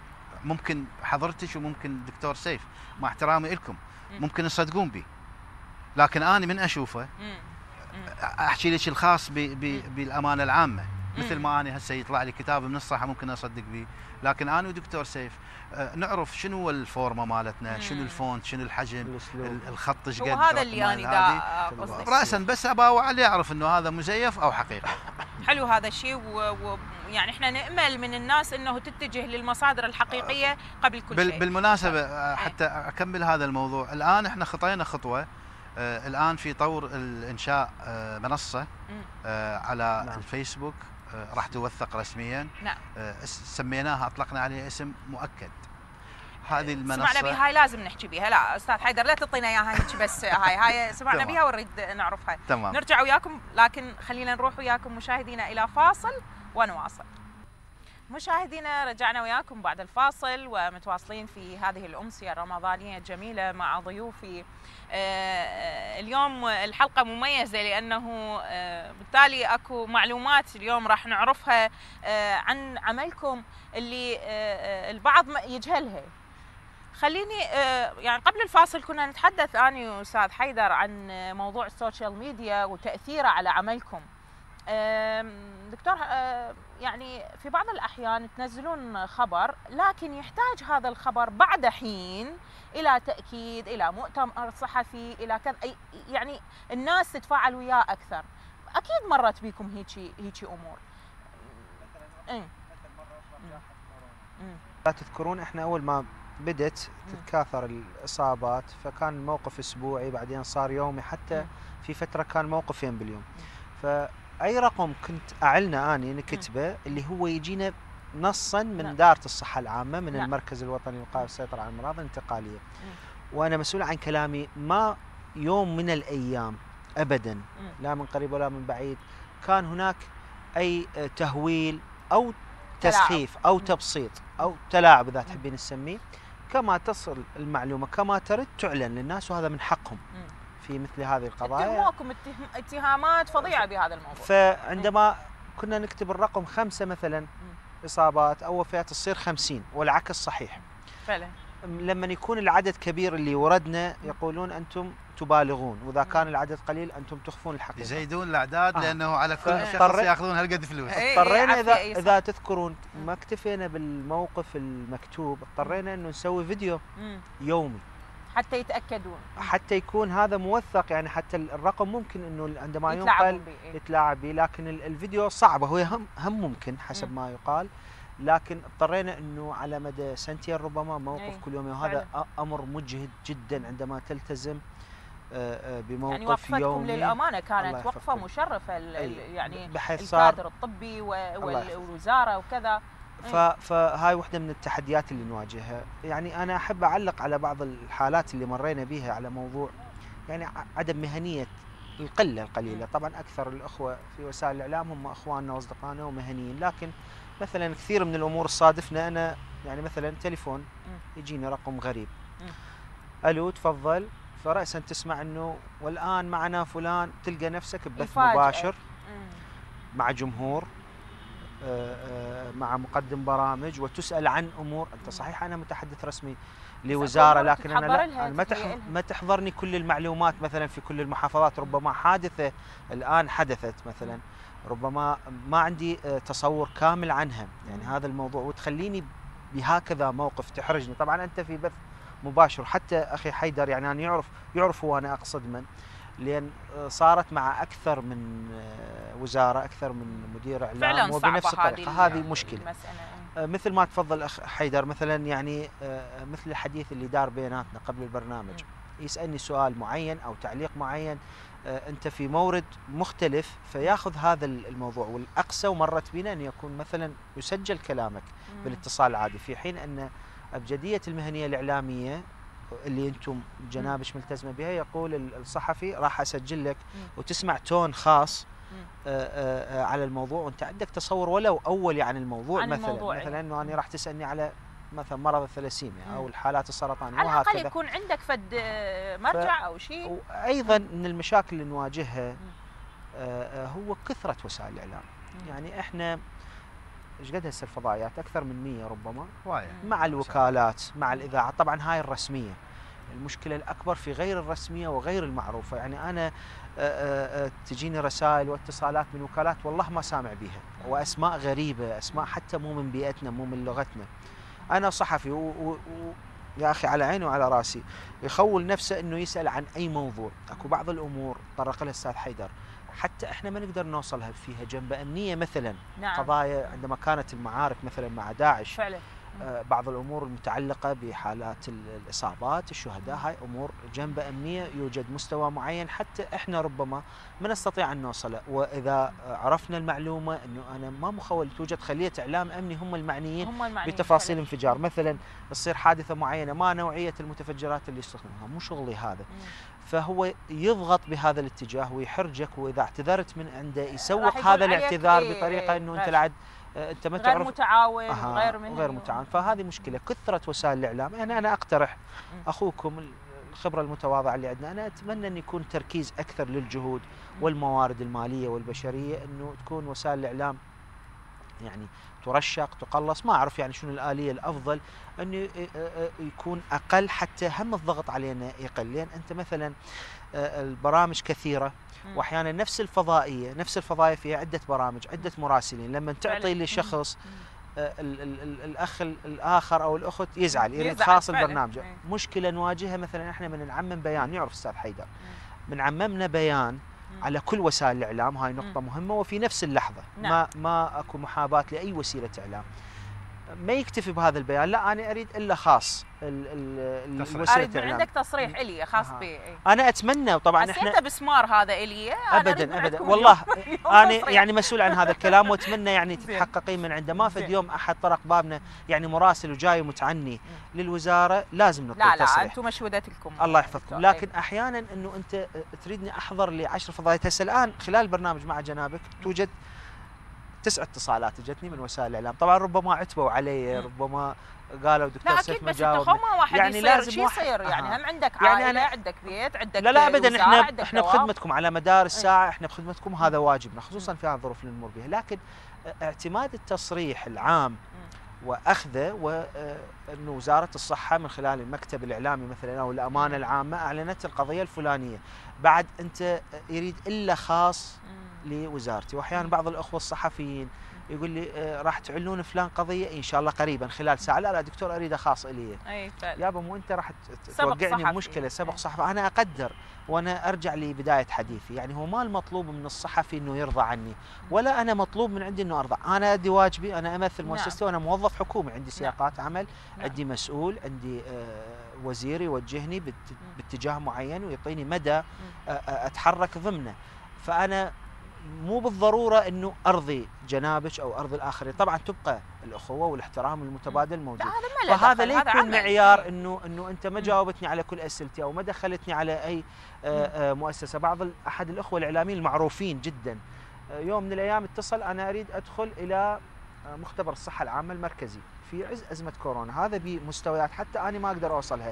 ممكن حضرتك وممكن دكتور سيف مع احترامي لكم ممكن تصدقون بي، لكن انا من اشوفه احكي لك الخاص بي بي بالامانه العامه، مثل ما انا هسه يطلع لي كتاب من الصحه ممكن اصدق به، لكن انا ودكتور سيف نعرف شنو هو الفورمه مالتنا، شنو الفونت، شنو الحجم، الخط ايش قد، وهذا اللي انا دا قصدي راسا بس اباوع اللي يعرف انه هذا مزيف او حقيقه. حلو هذا الشيء، ويعني احنا نامل من الناس انه تتجه للمصادر الحقيقيه قبل كل شيء. بالمناسبه حتى اكمل هذا الموضوع، الان احنا خطينا خطوه، آه الان في طور الانشاء آه منصه آه على نعم. الفيسبوك آه راح توثق رسميا. نعم. آه سميناها اطلقنا عليها اسم مؤكد. هذه المنصه سمعنا بها، هاي لازم نحكي بها. لا استاذ حيدر لا تعطينا اياها هيك بس، هاي هاي سمعنا بها ونريد نعرفها. تمام. نرجع وياكم، لكن خلينا نروح وياكم مشاهدينا الى فاصل ونواصل. مشاهدينا رجعنا وياكم بعد الفاصل ومتواصلين في هذه الأمسية الرمضانية الجميلة مع ضيوفي. اليوم الحلقة مميزة لأنه بالتالي أكو معلومات اليوم راح نعرفها عن عملكم اللي البعض يجهلها. خليني يعني قبل الفاصل كنا نتحدث أنا وأستاذ حيدر عن موضوع السوشيال ميديا وتأثيره على عملكم. دكتور، يعني في بعض الأحيان تنزلون خبر لكن يحتاج هذا الخبر بعد حين إلى تأكيد، إلى مؤتمر صحفي، إلى كذا، يعني الناس تتفاعل وياه أكثر. أكيد مرت بكم هيجي هيجي أمور. مثل مرة لا تذكرون إحنا أول ما بدت تتكاثر الإصابات فكان الموقف أسبوعي، بعدين صار يومي، حتى في فترة كان موقفين باليوم. ف اي رقم كنت اعلنه اني نكتبه اللي هو يجينا نصا من نعم. دائره الصحه العامه، من نعم. المركز الوطني للوقايه والسيطره على الامراض الانتقاليه. م. وانا مسؤول عن كلامي. ما يوم من الايام ابدا م. لا من قريب ولا من بعيد كان هناك اي تهويل او تسخيف تلاعب. او تبسيط او تلاعب اذا تحبين تسميه. كما تصل المعلومه كما ترد تعلن للناس، وهذا من حقهم م. في مثل هذه القضايا. اتهموكم اتهامات فظيعه بهذا الموضوع. فعندما كنا نكتب الرقم خمسة مثلا اصابات او وفيات تصير خمسين والعكس صحيح. فعلا. لما يكون العدد كبير اللي وردنا يقولون انتم تبالغون، واذا كان العدد قليل انتم تخفون الحقيقه. يزيدون الاعداد آه. لانه على كل شخص ياخذون هالقد فلوس. اضطرينا اذا اذا تذكرون ما اكتفينا بالموقف المكتوب، اضطرينا انه نسوي فيديو مم. يومي حتى يتاكدون، حتى يكون هذا موثق. يعني حتى الرقم ممكن انه عندما ينقل يتلاعب به، لكن الفيديو صعبه، هو هم هم ممكن حسب ما يقال، لكن اضطرينا انه على مدى سنتين ربما موقف أي. كل يوم، وهذا فعلا. امر مجهد جدا عندما تلتزم بموقف يعني وقفتكم يومي. للامانه كانت وقفه مشرفه، يعني بحيث الكادر الطبي والوزاره وكذا. فهاي وحده من التحديات اللي نواجهها. يعني انا احب اعلق على بعض الحالات اللي مرينا بها على موضوع يعني عدم مهنيه القله القليله. طبعا اكثر الاخوه في وسائل الاعلام هم اخواننا واصدقائنا ومهنيين، لكن مثلا كثير من الامور تصادفنا. انا يعني مثلا تليفون يجيني رقم غريب، الو تفضل، فرأسا تسمع انه والان معنا فلان، تلقى نفسك ببث مباشر مع جمهور، مع مقدم برامج، وتسأل عن امور. انت صحيح انا متحدث رسمي لوزاره، لكن انا لا، أنا ما ما تحضرني كل المعلومات مثلا في كل المحافظات. ربما حادثه الان حدثت مثلا، ربما ما عندي تصور كامل عنها. يعني هذا الموضوع وتخليني بهكذا موقف تحرجني. طبعا انت في بث مباشر، حتى اخي حيدر يعني انا يعرف يعرف وانا اقصد من، لان صارت مع اكثر من وزاره، اكثر من مدير اعلام، وبنفس الطريقه. هذه مشكله. مثل ما تفضل اخ حيدر مثلا، يعني مثل الحديث اللي دار بيناتنا قبل البرنامج، يسالني سؤال معين او تعليق معين، انت في مورد مختلف فياخذ هذا الموضوع، والاقسى ومرت بنا ان يكون مثلا يسجل كلامك بالاتصال العادي، في حين ان ابجديه المهنيه الاعلاميه اللي انتم جنابش ملتزمه بها يقول الصحفي راح اسجل لك وتسمع تون خاص آآ آآ على الموضوع، وانت عندك تصور ولو اولي عن الموضوع. عن مثلا الموضوع مثلا انه انا راح تسالني على مثلا مرض الثلاسيميا او الحالات السرطانيه، على الاقل يكون عندك فد مرجع او شيء. وايضا من المشاكل اللي نواجهها هو كثره وسائل الاعلام. يعني احنا ايش قد هسه الفضائيات اكثر من مية ربما هواية. مع الوكالات مع الاذاعه، طبعا هاي الرسميه. المشكله الاكبر في غير الرسميه وغير المعروفه، يعني انا آآ آآ تجيني رسائل واتصالات من وكالات والله ما سامع بها، واسماء غريبه، اسماء حتى مو من بيئتنا مو من لغتنا. انا صحفي و... و... و... يا اخي على عيني وعلى راسي، يخول نفسه انه يسال عن اي موضوع. اكو بعض الامور طرق لها الاستاذ حيدر حتى احنا ما نقدر نوصلها فيها جنبه امنيه مثلا. نعم. قضايا عندما كانت المعارك مثلا مع داعش فعلا. آه بعض الامور المتعلقه بحالات الاصابات الشهداء، هاي امور جنبه امنيه يوجد مستوى معين حتى احنا ربما ما نستطيع ان نوصله. واذا عرفنا المعلومه انه انا ما مخول توجد خليه اعلام امني هم المعنيين, هم المعنيين بتفاصيل فعلا. انفجار مثلا تصير حادثه معينه، ما نوعيه المتفجرات اللي يستخدمها، مو شغلي هذا. مم. فهو يضغط بهذا الاتجاه ويحرجك، واذا اعتذرت من عنده يسوق هذا الاعتذار إيه بطريقه انه انت لعد انت ما غير تعرف متعاون آه غير من غير متعاون. فهذه مشكله كثره وسائل الاعلام. يعني انا اقترح اخوكم الخبره المتواضعه اللي عندنا، انا اتمنى ان يكون تركيز اكثر للجهود والموارد الماليه والبشريه، انه تكون وسائل الاعلام يعني ترشق تقلص، ما اعرف يعني شنو الاليه الافضل، انه يكون اقل حتى هم الضغط علينا يقل. لان انت مثلا البرامج كثيره واحيانا نفس الفضائيه نفس الفضائيه فيها عده برامج عده مراسلين، لما تعطي لشخص ال ال ال الاخ الاخر او الاخت يزعل يريد خاص البرنامج. مشكله نواجهها مثلا احنا من نعمم بيان، يعرف استاذ حيدر من عممنا بيان على كل وسائل الاعلام، هاي نقطه مهمه، وفي نفس اللحظه نعم. ما ما اكو محاباه لاي وسيله اعلام. ما يكتفي بهذا البيان، لا انا اريد الا خاص الوسيله اريد من عندك تصريح الي خاص آه. بي. انا اتمنى طبعا احنا انت بسمار هذا الي ابدا ابدا والله انا يعني مسؤول عن هذا الكلام، واتمنى يعني تتحققين من عنده. ما فد يوم احد طرق بابنا يعني مراسل وجاي ومتعني للوزاره لازم نطلب لا لا تصريح. انتم مشهودات لكم الله يحفظكم. لكن احيانا انه انت تريدني احضر لعشر فضائيات. هسه الان خلال البرنامج مع جنابك توجد تسع اتصالات اجتني من وسائل الاعلام، طبعا ربما عتبوا علي، ربما قالوا دكتور سيف ما جاوب. لا اكيد، بس واحد يعني لازم شو يصير يعني هم عندك عائله يعني عندك بيت عندك لا لا ابدا احنا احنا بخدمتكم على مدار الساعه، احنا بخدمتكم، هذا واجبنا خصوصا في هذه الظروف اللي نمر بها. لكن اعتماد التصريح العام واخذه، وانه وزاره الصحه من خلال المكتب الاعلامي مثلا او الامانه العامه اعلنت القضيه الفلانيه، بعد انت يريد الا خاص لوزارتي. واحيانا بعض الاخوه الصحفيين يقول لي آه راح تعلنون فلان قضيه ان شاء الله قريبا خلال ساعه. لا لا دكتور اريده خاص الي. اي فعلا يابا مو انت راح توقعني بمشكله سبق صحفي. انا اقدر وانا ارجع لبدايه حديثي، يعني هو ما المطلوب من الصحفي انه يرضى عني، ولا انا مطلوب من عندي انه ارضى. انا ادي واجبي، انا امثل مؤسستي وانا موظف حكومي، عندي سياقات عمل، عندي مسؤول، عندي آه وزير يوجهني باتجاه معين ويعطيني مدى آه اتحرك ضمنه. فانا مو بالضروره انه ارضي جنابك او ارضي الاخرين، طبعا تبقى الاخوه والاحترام المتبادل موجود. فهذا لا يكون معيار انه انه انت ما جاوبتني على كل اسئلتي او ما دخلتني على اي آآ آآ مؤسسه. بعض احد الاخوه الاعلاميين المعروفين جدا يوم من الايام اتصل، انا اريد ادخل الى مختبر الصحه العامه المركزي في عز ازمه كورونا، هذا بمستويات حتى انا ما اقدر اوصلها،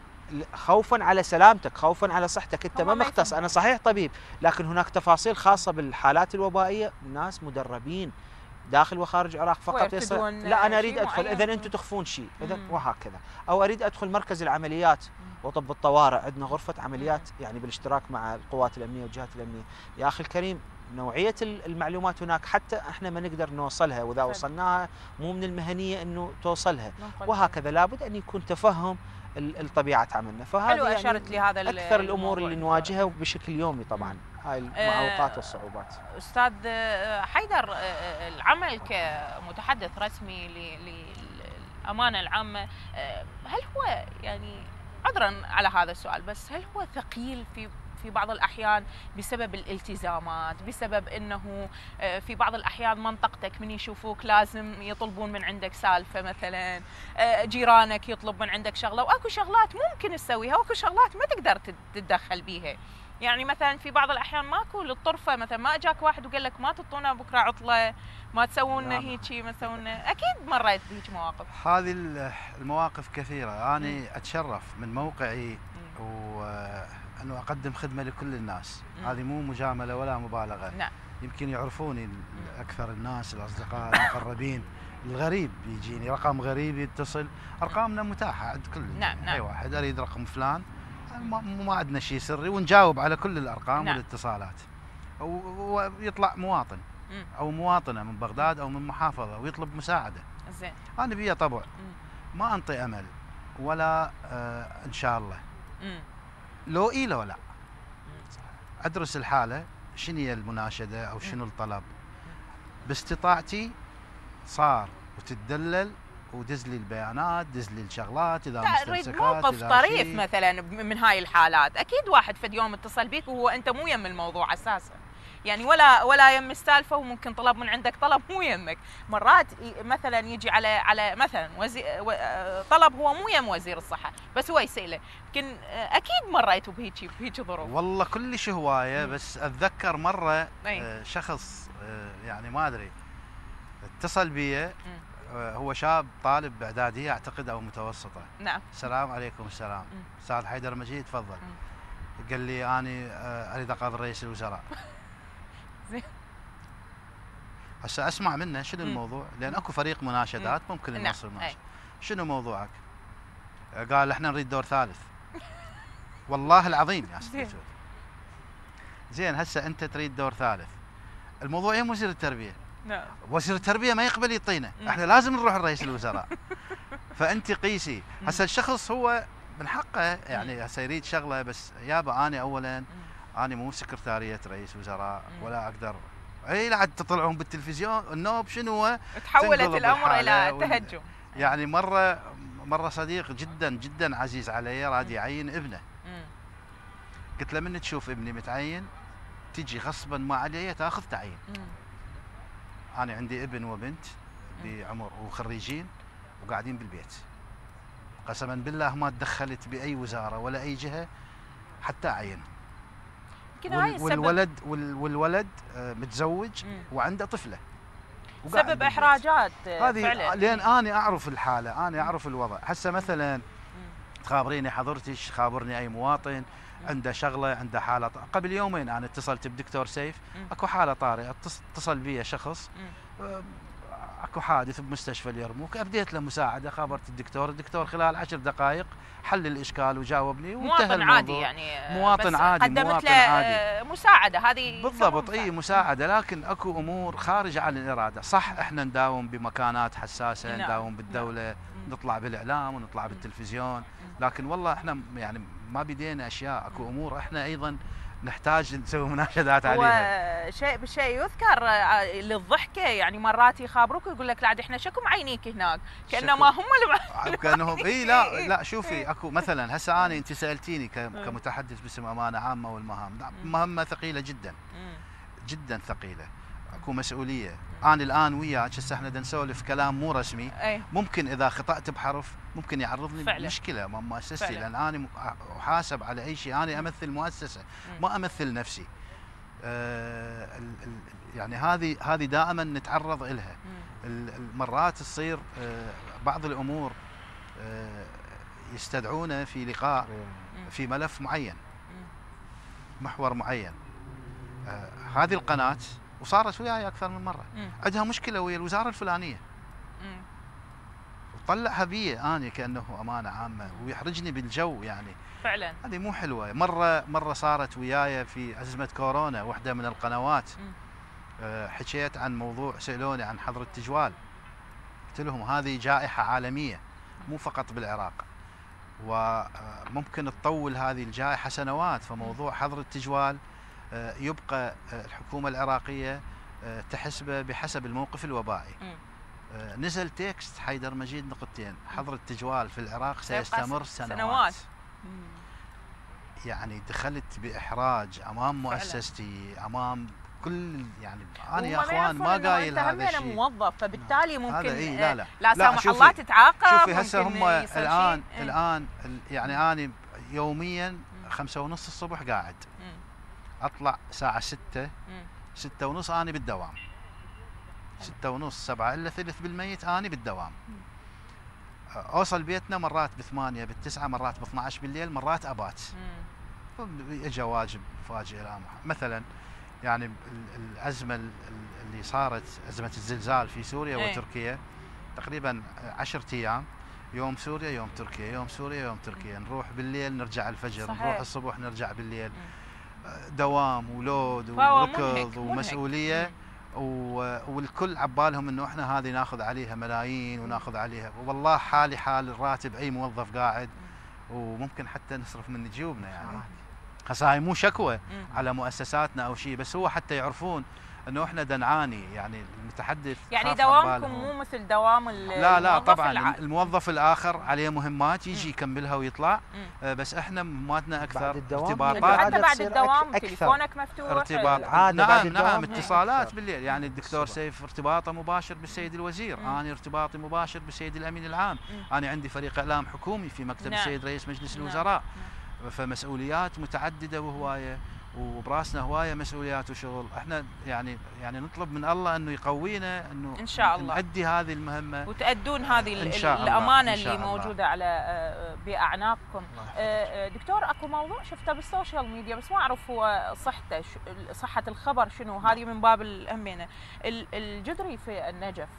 خوفا على سلامتك، خوفا على صحتك، انت ما مختص. انا صحيح طبيب، لكن هناك تفاصيل خاصه بالحالات الوبائيه، ناس مدربين داخل وخارج العراق فقط يصير لا انا اريد ادخل، اذا انتم تخفون شيء، اذا وهكذا. او اريد ادخل مركز العمليات وطب الطوارئ، عندنا غرفه عمليات يعني بالاشتراك مع القوات الامنيه والجهات الامنيه. يا اخي الكريم نوعيه المعلومات هناك حتى احنا ما نقدر نوصلها، واذا وصلناها مو من المهنيه انه توصلها، وهكذا. لابد ان يكون تفهم الطبيعه عملنا. فهذه يعني اشرت لي هذا اكثر الامور اللي نواجهها بشكل يومي طبعا، هاي المعوقات والصعوبات. استاذ حيدر، العمل كمتحدث رسمي للامانه العامه، هل هو يعني عذرا على هذا السؤال، بس هل هو ثقيل في في بعض الأحيان بسبب الالتزامات، بسبب أنه في بعض الأحيان منطقتك من يشوفوك لازم يطلبون من عندك سالفة، مثلا جيرانك يطلب من عندك شغلة، وأكو شغلات ممكن تسويها وأكو شغلات ما تقدر تتدخل بيها. يعني مثلا في بعض الأحيان ماكو للطرفة، مثلا ما أجاك واحد وقال لك ما تعطونا بكرة عطلة، ما تسوون هيجي، ما تسوون. أكيد مريت بهيك مواقف. هذه المواقف كثيرة. أنا أتشرف من موقعي و انه اقدم خدمه لكل الناس. مم. هذه مو مجامله ولا مبالغه. نعم. يمكن يعرفوني اكثر الناس، الاصدقاء المقربين. الغريب يجيني رقم غريب يتصل، ارقامنا متاحه عند كل نعم. نعم. اي واحد اريد رقم فلان، ما, ما عندنا شيء سري، ونجاوب على كل الارقام نعم. والاتصالات. ويطلع مواطن مم. او مواطنه من بغداد او من محافظه ويطلب مساعده. زين. انا بيا طبع مم. ما انطي امل ولا آه ان شاء الله. مم. لو اي لو لا. ادرس الحاله، شنو هي المناشده او شنو الطلب، باستطاعتي صار وتتدلل ودز لي البيانات، دز لي الشغلات اذا لا، اريد مستمسكات موقف إذا طريف شي. مثلا من هاي الحالات. اكيد واحد فد يوم اتصل بيك وهو انت مو يم الموضوع اساسا، يعني ولا ولا يم السالفه، وممكن طلب من عندك طلب مو يمك. مرات مثلا يجي على على مثلا وزي طلب هو مو يم وزير الصحه، بس هو يساله. يمكن اكيد مريتوا بهيجي بهيجي ظروف. والله كلش هوايه. مم. بس اتذكر مره أي. آه شخص آه يعني ما ادري اتصل بي، مم. آه هو شاب طالب باعداديه اعتقد او متوسطه. نعم. السلام عليكم. السلام. مم. استاذ حيدر مجيد تفضل. مم. قال لي اني آه اريد اقابل رئيس الوزراء. زين. هسه اسمع منه شنو مم. الموضوع، لان اكو فريق مناشدات ممكن نعم. نوصل أي. مناشدة. شنو موضوعك؟ قال احنا نريد دور ثالث. والله العظيم يا زين. استاذ. زين هسه انت تريد دور ثالث، الموضوع يم وزير التربيه. نعم. وزير التربيه ما يقبل يعطينا، مم. احنا لازم نروح لرئيس الوزراء. فانت قيسي. مم. هسه الشخص هو من حقه يعني هسه يريد شغله، بس يابا انا اولا مم. انا مو سكرتاريه رئيس وزراء مم. ولا اقدر. اي لا تطلعون بالتلفزيون النوب شنو هو. تحولت تنقلب الامر الى الحالة وال- تهجم. يعني مره مره صديق جدا جدا عزيز علي راد يعين ابنه. مم. قلت له من تشوف ابني متعين تجي غصبا ما علي تاخذ تعيين. مم. انا عندي ابن وبنت بعمر وخريجين وقاعدين بالبيت. قسما بالله ما تدخلت باي وزاره ولا اي جهه حتى اعين. يمكن هاي وال السبب. والولد وال والولد آه، متزوج مم. وعنده طفله. وقاعد سبب بالبيت. احراجات آه، هذه فعلا. لان انا اعرف الحاله، انا اعرف الوضع. هسه مثلا مم. تخابريني حضرتك، خابرني اي مواطن عنده شغله، عنده حاله. قبل يومين انا اتصلت بدكتور سيف، مم. اكو حاله طارئه، اتص- اتصل بي شخص مم. آه، اكو حادث بمستشفى اليرموك، ابديت له مساعده، خابرت الدكتور، الدكتور خلال عشر دقائق حل الاشكال وجاوبني وانتهى مواطن الموضوع. عادي يعني آه، مواطن بس عادي، قدمت مواطن له عادي. آه، مساعده. هذه بالضبط. يسمونها اي مساعده، لكن اكو امور خارجه عن الاراده. صح احنا نداوم بمكانات حساسه، نعم. نداوم بالدوله، مم. نطلع بالاعلام ونطلع بالتلفزيون، لكن والله احنا يعني ما بدينا اشياء. اكو امور احنا ايضا نحتاج نسوي مناشدات عليها. هو شيء بالشيء يذكر آه، للضحكه، يعني مرات يخابروك ويقول لك لا عاد احنا شكو معينيك هناك، كانما هم اللي كانهم اي لا لا شوفي اكو مثلا هسه انا انت سالتيني ك- كمتحدث باسم امانه عامه والمهام، نعم، مهمه ثقيله جدا مم. جدا ثقيله، اكو مسؤوليه. انا الان وياك هسه احنا بدنا نسولف كلام مو رسمي، اي ممكن اذا خطأت بحرف ممكن يعرضني فعلا. مشكله امام مؤسستي، فعلا. لان انا م- احاسب على اي شيء. انا امثل مؤسسه مم. ما امثل نفسي. آه ال- ال- يعني هذه هذه دائما نتعرض لها. مم. ال- المرات تصير آه بعض الامور آه يستدعونا في لقاء مم. في ملف معين، مم. محور معين. آه هذه القناه وصارت وياي اكثر من مره، مم. عندها مشكله ويا الوزاره الفلانيه، مم. وطلعها بي انا كانه امانه عامه ويحرجني بالجو. يعني فعلا. هذه مو حلوه. مره مره صارت وياي في ازمه كورونا، واحده من القنوات مم. آه، حكيت عن موضوع، سالوني عن حظر التجوال، قلت لهم هذه جائحه عالميه مو فقط بالعراق، وممكن تطول هذه الجائحه سنوات. فموضوع حظر التجوال آه، يبقى آه، الحكومه العراقيه آه، تحسبه بحسب الموقف الوبائي. مم. آه، نزل تكست حيدر مجيد نقطتين، حظر التجوال في العراق سيبقى سيستمر س- سنوات, سنوات. مم. يعني دخلت بإحراج أمام مؤسستي، أمام كل يعني أنا يا وهم أخوان ما يعرفون إنه قايل أنت هذا همين الشيء. موظف، فبالتالي ممكن هذا إيه لا لا آه، لا سامح شوفي- الله تتعاقب. شوفي هسه ممكن هم يصير الآن شيء. إيه. الآن ال- يعني أنا يوميا خمسة ونص الصبح قاعد، مم. أطلع ساعة ستة مم. ستة ونص أنا بالدوام، ستة ونص سبعة إلا ثلث بالميت أنا بالدوام. أوصل بيتنا مرات بثمانية بالتسعة، مرات باثناعش بالليل، مرات أبات. مم. اجى واجب فاجئ لا محالة. مثلا يعني ال- الازمه ال- ال- اللي صارت، ازمه الزلزال في سوريا إيه. وتركيا، تقريبا عشرة ايام، يوم سوريا يوم تركيا، يوم سوريا يوم تركيا، نروح بالليل نرجع الفجر، صحيح. نروح الصبح نرجع بالليل. دوام ولود فهو وركض منهك- ومسؤوليه، منهك. و- والكل عبالهم انه احنا هذه ناخذ عليها ملايين وناخذ عليها، والله حالي حال الراتب اي موظف قاعد، وممكن حتى نصرف من جيوبنا يعني. هسه هاي مو شكوى مم. على مؤسساتنا او شيء، بس هو حتى يعرفون انه احنا دنعاني، يعني المتحدث يعني خاف دوامكم عبالهم. مو مثل دوام ال- لا لا الموظف طبعا الع- الموظف الاخر عليه مهمات يجي مم. يكملها ويطلع، مم. آه، بس احنا مهماتنا اكثر بعد الدوام انتوا ارتباطات. حتى بعد تصير الدوام أك- أكثر. تليفونك مفتوح. ارتباط عادة بعد نعم الدوام نعم هيك اتصالات أكثر. بالليل، يعني الدكتور الصبح. سيف ارتباطه مباشر بالسيد الوزير، مم. انا ارتباطي مباشر بالسيد الامين العام، مم. انا عندي فريق اعلام حكومي في مكتب نعم. السيد رئيس مجلس نعم. الوزراء، فمسؤوليات متعدده وهوايه، وبراسنا هوايه مسؤوليات وشغل. احنا يعني يعني نطلب من الله انه يقوينا انه إن شاء الله. نؤدي هذه المهمه وتأدون هذه ال- إن شاء الله. الأمانة إن شاء اللي الله. موجودة على آه، بأعناقكم. الله يحفظك. آه، آه، دكتور، اكو موضوع شفته بالسوشيال ميديا بس ما اعرف هو صحته، ش- صحة الخبر شنو، هذه من باب الأمانة. ال- الجدري في النجف،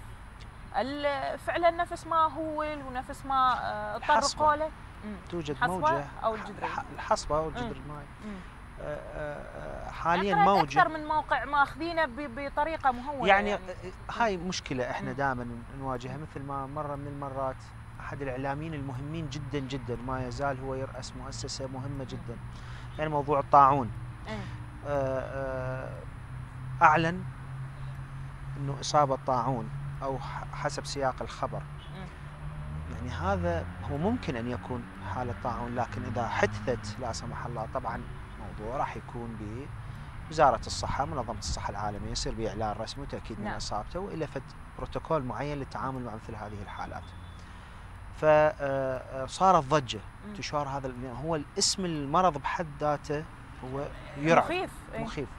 ال- فعلا نفس ما هو ونفس ما آه، الحصبة. طرقوا له؟ مم. توجد الحصبة موجه أو الجدري؟ ح- الحصبه او الجدر الماي. مم. آه، آه، حاليا أنا قرأت موجه اكثر من موقع ماخذينه ب- بطريقه مهوله يعني, يعني. هاي مشكله احنا مم. دائما نواجهها. مثل ما مره من المرات احد الاعلاميين المهمين جدا جدا ما يزال هو يراس مؤسسه مهمه جدا، يعني موضوع الطاعون، مم. آه، آه، اعلن انه اصابه طاعون او ح- حسب سياق الخبر. مم. يعني هذا هو ممكن ان يكون حاله طاعون، لكن اذا حدثت لا سمح الله طبعا الموضوع راح يكون بوزاره الصحه، منظمه الصحه العالميه، يصير باعلان رسمي وتاكيد من نعم. اصابته والى فد بروتوكول معين للتعامل مع مثل هذه الحالات. فصارت ضجه مم. انتشار هذا ال- هو الاسم المرض بحد ذاته هو يرعب مخيف. إيه. مخيف.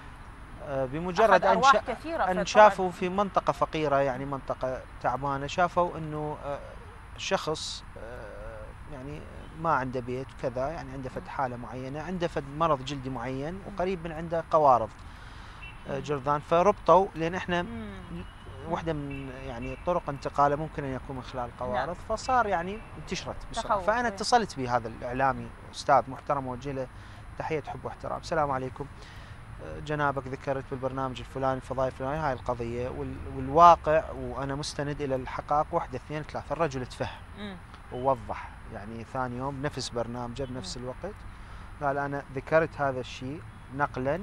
آه، بمجرد أخذ ان أرواح شا- كثيرة ان فطبعاً- شافوا في منطقه فقيره، يعني منطقه تعبانه، شافوا انه آه، شخص آه، يعني ما عنده بيت وكذا، يعني عنده فد حاله معينه، عنده فد مرض جلدي معين وقريب من عنده قوارض آه، جرذان، فربطوا لان احنا مم. واحده من يعني طرق انتقاله ممكن ان يكون من خلال القوارض، فصار يعني انتشرت بسرعه. تخوف، فانا إيه. اتصلت بهذا الاعلامي استاذ محترم اوجه له تحيه حب واحترام، السلام عليكم، آه، جنابك ذكرت بالبرنامج الفلاني الفضائي الفلاني هاي القضيه وال- والواقع، وانا مستند الى الحقائق، واحده اثنين ثلاثه. الرجل تفهم مم. ووضح، يعني ثاني يوم بنفس برنامجه بنفس الوقت قال انا ذكرت هذا الشيء نقلا،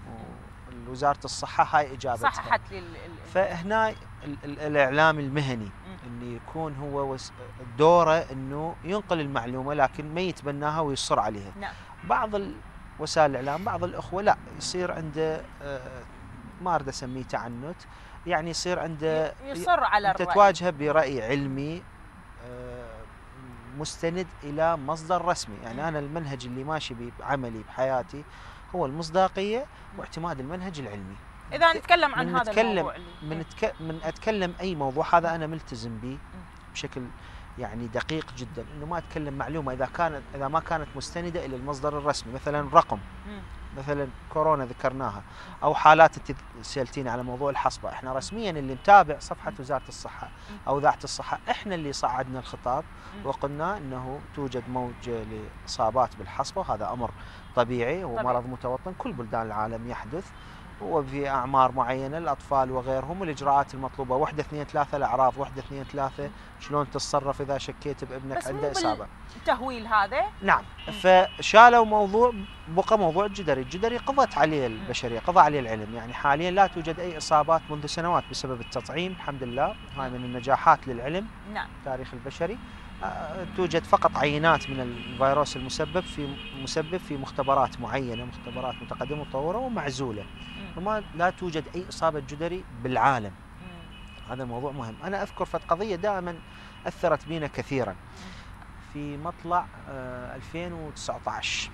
ووزاره الصحه هاي اجابتها. صححت لي ال- ال- فهنا ال- ال- الاعلام المهني مم. اللي يكون هو وس- دوره انه ينقل المعلومه لكن ما يتبناها ويصر عليها. نعم. بعض ال- وسائل الاعلام بعض الاخوه لا يصير عنده آه، ما اريد اسميه تعنت، يعني يصير عنده ي- يصر على انت الرأي. تواجهه براي علمي آه، مستند الى مصدر رسمي، يعني مم. انا المنهج اللي ماشي بيه بعملي بحياتي هو المصداقيه واعتماد المنهج العلمي. اذا نتكلم عن من هذا نتكلم الموضوع اللي من إيه. تك... من اتكلم اي موضوع هذا انا ملتزم به بشكل يعني دقيق جدا، انه ما اتكلم معلومه اذا كانت اذا ما كانت مستنده الى المصدر الرسمي، مثلا رقم مم. مثلا كورونا ذكرناها، او حالات انت سالتيني على موضوع الحصبه، احنا رسميا اللي متابع صفحه وزاره الصحه او ذاعه الصحه احنا اللي صعدنا الخطاب وقلنا انه توجد موجه لاصابات بالحصبه، وهذا امر طبيعي ومرض متوطن كل بلدان العالم يحدث، وفي اعمار معينه الاطفال وغيرهم، والاجراءات المطلوبه واحده اثنين ثلاثه الاعراض واحده اثنين ثلاثه شلون تتصرف اذا شكيت بابنك بس عنده مو اصابه. التهويل هذا. نعم، فشالوا موضوع بقى موضوع الجدري، الجدري قضت عليه البشريه، قضى عليه العلم، يعني حاليا لا توجد اي اصابات منذ سنوات بسبب التطعيم الحمد لله، هاي من النجاحات للعلم نعم. التاريخ البشري. آه، توجد فقط عينات من الفيروس المسبب في مسبب في مختبرات معينه، مختبرات متقدمه مطوره ومعزوله، مم. وما لا توجد اي اصابه جدري بالعالم. مم. هذا موضوع مهم. انا اذكر فت قضيه دائما اثرت بينا كثيرا في مطلع آه، ألفين وتسعة عشر،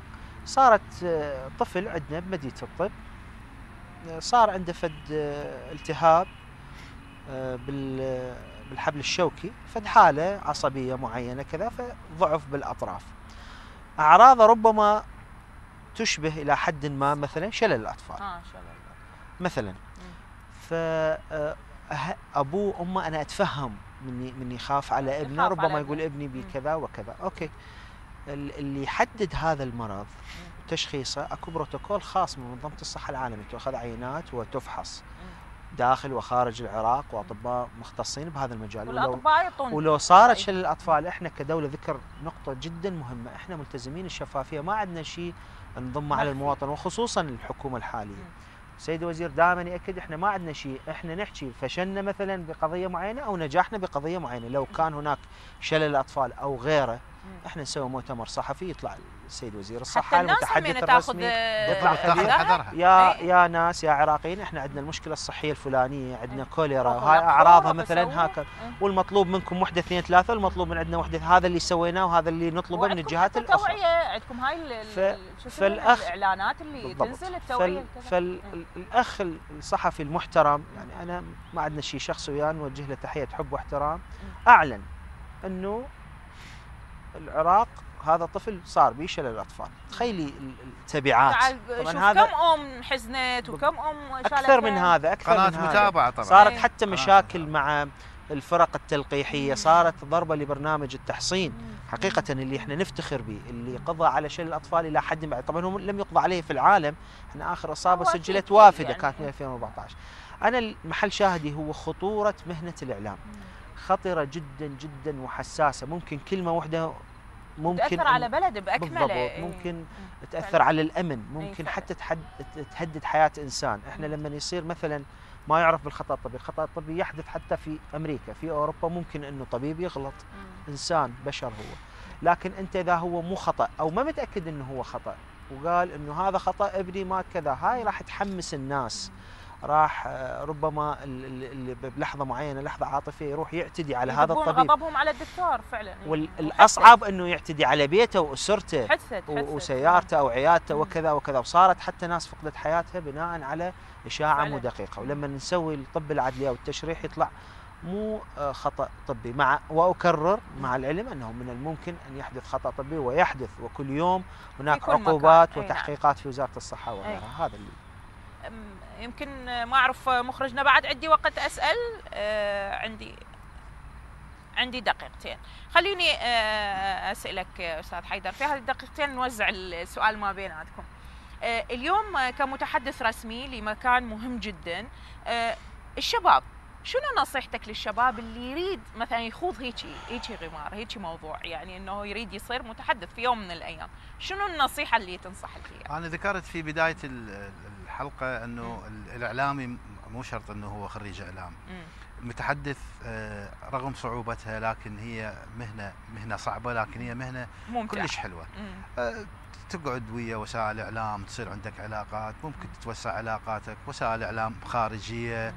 صارت آه، طفل عندنا بمدينه الطب آه، صار عنده فد آه، التهاب آه، بال بالحبل الشوكي، فد حاله عصبيه معينه كذا، فضعف بالاطراف. اعراضه ربما تشبه الى حد ما مثلا شلل الاطفال. اه شلل مثلا. ف ابوه وامه انا اتفهم مني مني خاف على ابنه، ربما على يقول ابني بكذا وكذا، اوكي. اللي يحدد هذا المرض تشخيصه اكو بروتوكول خاص من منظمه الصحه العالميه، تؤخذ عينات وتفحص داخل وخارج العراق، واطباء مختصين بهذا المجال. والاطباء يعطون. ولو صارت شلل الاطفال، احنا كدوله ذكر نقطه جدا مهمه، احنا ملتزمين الشفافيه، ما عندنا شيء نضمه على المواطن، وخصوصا الحكومه الحاليه. السيد الوزير دائما ياكد احنا ما عندنا شيء، احنا نحكي فشلنا مثلا بقضيه معينه او نجحنا بقضيه معينه، لو كان هناك شلل الاطفال او غيره احنا نسوي مؤتمر صحفي يطلع السيد وزير الصحه المتحدث الرسمي يطلع حضرها. يا يا ناس يا عراقيين، احنا عندنا المشكله الصحيه الفلانيه، عندنا كوليرا، هاي اعراضها مثلا هكذا، والمطلوب منكم وحده اثنين ثلاثه، والمطلوب من عندنا وحده، هذا اللي سويناه وهذا اللي نطلبه من الجهات الاخرى. توعيه عندكم هاي فالأخ الاعلانات اللي تنزل التوعيه. فالاخ الصحفي المحترم، يعني انا ما عندنا شيء شخص وياه، نوجه له تحيه حب واحترام، اعلن انه العراق هذا طفل صار به شلل الاطفال. تخيلي التبعات. طبعا هذا كم ام حزنت وكم ام اكثر من هذا، اكثر قناة من هذا متابعه طبعا. صارت حتى مشاكل مع الفرق التلقيحيه، صارت ضربه لبرنامج التحصين حقيقه اللي احنا نفتخر به، اللي قضى على شلل الاطفال الى حد بعيد. طبعا هو لم يقضى عليه في العالم، احنا اخر اصابه سجلت وافده يعني كانت من ألفين وأربعة عشر. انا المحل شاهدي هو خطوره مهنه الاعلام، خطره جدا جدا وحساسه، ممكن كلمه واحده ممكن تأثر على بلد بأكمله، ممكن تأثر على الأمن، ممكن حتى تهدد حياة إنسان. إحنا لما يصير مثلا ما يعرف بالخطأ الطبي، الخطأ الطبي يحدث حتى في أمريكا، في أوروبا ممكن إنه طبيب يغلط، إنسان بشر هو، لكن أنت إذا هو مو خطأ أو ما متأكد إنه هو خطأ وقال إنه هذا خطأ ابني مات كذا، هاي راح تحمس الناس، راح ربما اللي بلحظه معينه لحظه عاطفيه يروح يعتدي على هذا الطبيب، غضبهم على الدكتور فعلا. والاصعب انه يعتدي على بيته واسرته حثت حثت وسيارته او عيادته وكذا وكذا، وصارت حتى ناس فقدت حياتها بناء على اشاعه مو دقيقه. ولما نسوي الطب العدلي او التشريح يطلع مو خطا طبي، مع واكرر مع العلم انه من الممكن ان يحدث خطا طبي ويحدث، وكل يوم هناك عقوبات وتحقيقات في وزاره الصحه وغيرها. هذا اللي يمكن ما اعرف مخرجنا بعد عندي وقت اسال. آه عندي عندي دقيقتين، خليني آه اسالك استاذ حيدر في هذه الدقيقتين نوزع السؤال ما بيناتكم. آه اليوم كمتحدث رسمي لمكان مهم جدا، آه الشباب، شنو نصيحتك للشباب اللي يريد مثلا يخوض هيجي هيجي غمار، هيجي موضوع، يعني انه يريد يصير متحدث في يوم من الايام، شنو النصيحه اللي تنصح فيها؟ انا ذكرت في بدايه الحلقه انه الاعلامي مو شرط انه هو خريج اعلام. مم. المتحدث رغم صعوبتها لكن هي مهنه مهنه صعبه، لكن هي مهنه ممتع. كلش حلوه. مم. تقعد ويا وسائل الاعلام، تصير عندك علاقات، ممكن تتوسع علاقاتك، وسائل اعلام خارجيه.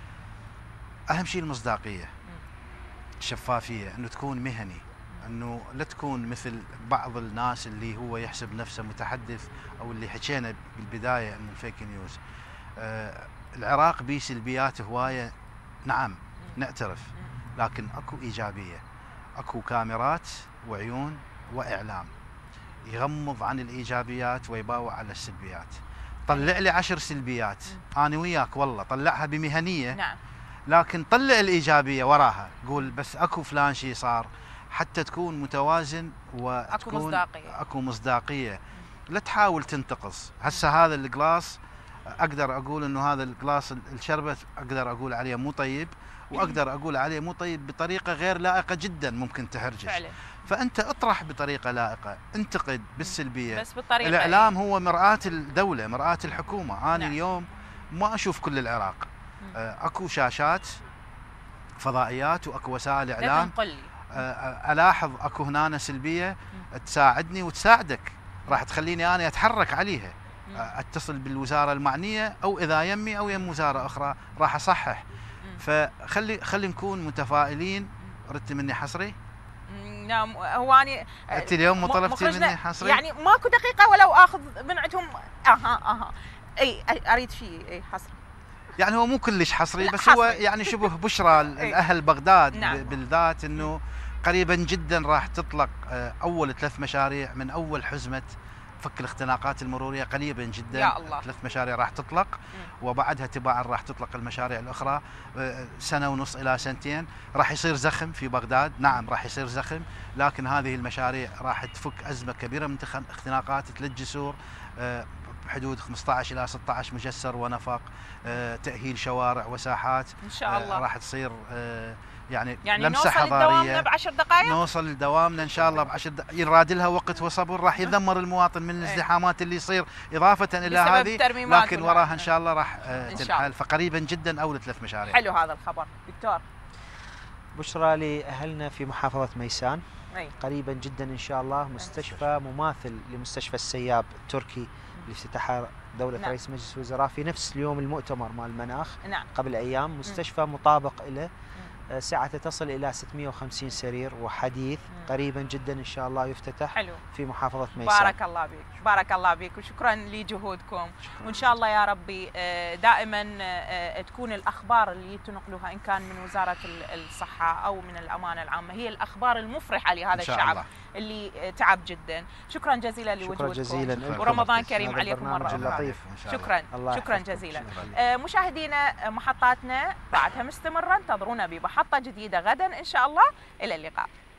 اهم شيء المصداقيه، الشفافيه، انه تكون مهني، انه لا تكون مثل بعض الناس اللي هو يحسب نفسه متحدث، او اللي حكينا بالبدايه انه الفيك نيوز. آه العراق به سلبيات هوايه، نعم نعترف، لكن اكو ايجابيه، اكو كاميرات وعيون واعلام يغمض عن الايجابيات ويباوع على السلبيات. طلع لي عشر سلبيات انا وياك والله طلعها بمهنيه، نعم، لكن طلع الايجابيه وراها، قول بس اكو فلان شيء صار، حتى تكون متوازن وتكون اكو مصداقيه. اكو مصداقيه. لا تحاول تنتقص. هسه هذا الجلاس اقدر اقول انه هذا الجلاس الشربت اقدر اقول عليه مو طيب، واقدر اقول عليه مو طيب بطريقه غير لائقه جدا، ممكن تحرجش فعلا. فانت اطرح بطريقه لائقه، انتقد بالسلبيه، بس بالطريقه. الاعلام هو مرآة الدوله، مرآة الحكومه. انا نعم. اليوم ما اشوف كل العراق، اكو شاشات فضائيات واكو وسائل اعلام، الاحظ اكو هنا سلبيه تساعدني وتساعدك، راح تخليني انا اتحرك عليها، اتصل بالوزاره المعنيه، او اذا يمي او يم وزاره اخرى راح اصحح. فخلي خلي نكون متفائلين. ردت مني حصري؟ نعم. هو اني انت اليوم مو طلبتي مني حصري؟ يعني ماكو دقيقه ولو اخذ من عندهم. اها اها اي اريد شيء اي حصري. يعني هو مو كلش حصري، بس حصري. هو يعني شبه بشرى الاهل بغداد نعم. بالذات، انه قريبا جدا راح تطلق اول ثلاث مشاريع من اول حزمه فك الاختناقات المروريه قريبا جدا. يا الله. ثلاث مشاريع راح تطلق، وبعدها تباعا راح تطلق المشاريع الاخرى سنه ونص الى سنتين. راح يصير زخم في بغداد، نعم راح يصير زخم، لكن هذه المشاريع راح تفك ازمه كبيره من اختناقات ثلاث جسور بحدود خمسة عشر الى ستة عشر مجسر ونفق، تاهيل شوارع وساحات ان شاء الله. راح تصير يعني, يعني لمسه نوصل حضاريه. لدوامنا بعشر دقائق؟ نوصل لدوامنا ان شاء الله بعشر دقائق، يراد لها وقت وصبر، راح يذمر المواطن من الازدحامات اللي يصير اضافه الى هذه، لكن وراها ان شاء الله راح تنحل، فقريبا جدا اول ثلاث مشاريع. حلو هذا الخبر دكتور. بشرى لاهلنا في محافظه ميسان. أي. قريبا جدا ان شاء الله مستشفى مماثل لمستشفى السياب التركي اللي افتتحها دولة نعم. رئيس مجلس الوزراء في نفس اليوم المؤتمر مال المناخ نعم. قبل ايام، مستشفى م. مطابق له، سعته تصل الى ستمئة وخمسين سرير وحديث، م. قريبا جدا ان شاء الله يفتتح. حلو. في محافظة ميسان. بارك الله بك، بارك الله بك، وشكرا لجهودكم، وان شاء الله يا ربي دائما تكون الاخبار اللي تنقلوها ان كان من وزارة الصحة او من الامانة العامة هي الاخبار المفرحة لهذا الشعب الله. اللي تعب جدا. شكرا جزيلا لوجودكم. شكرا جزيلا. ورمضان كريم عليكم مرة أخرى. شكرا شكرا جزيلا. آه مشاهدينا محطاتنا بعدها مستمرة، انتظرونا بمحطة جديدة غدا إن شاء الله. إلى اللقاء.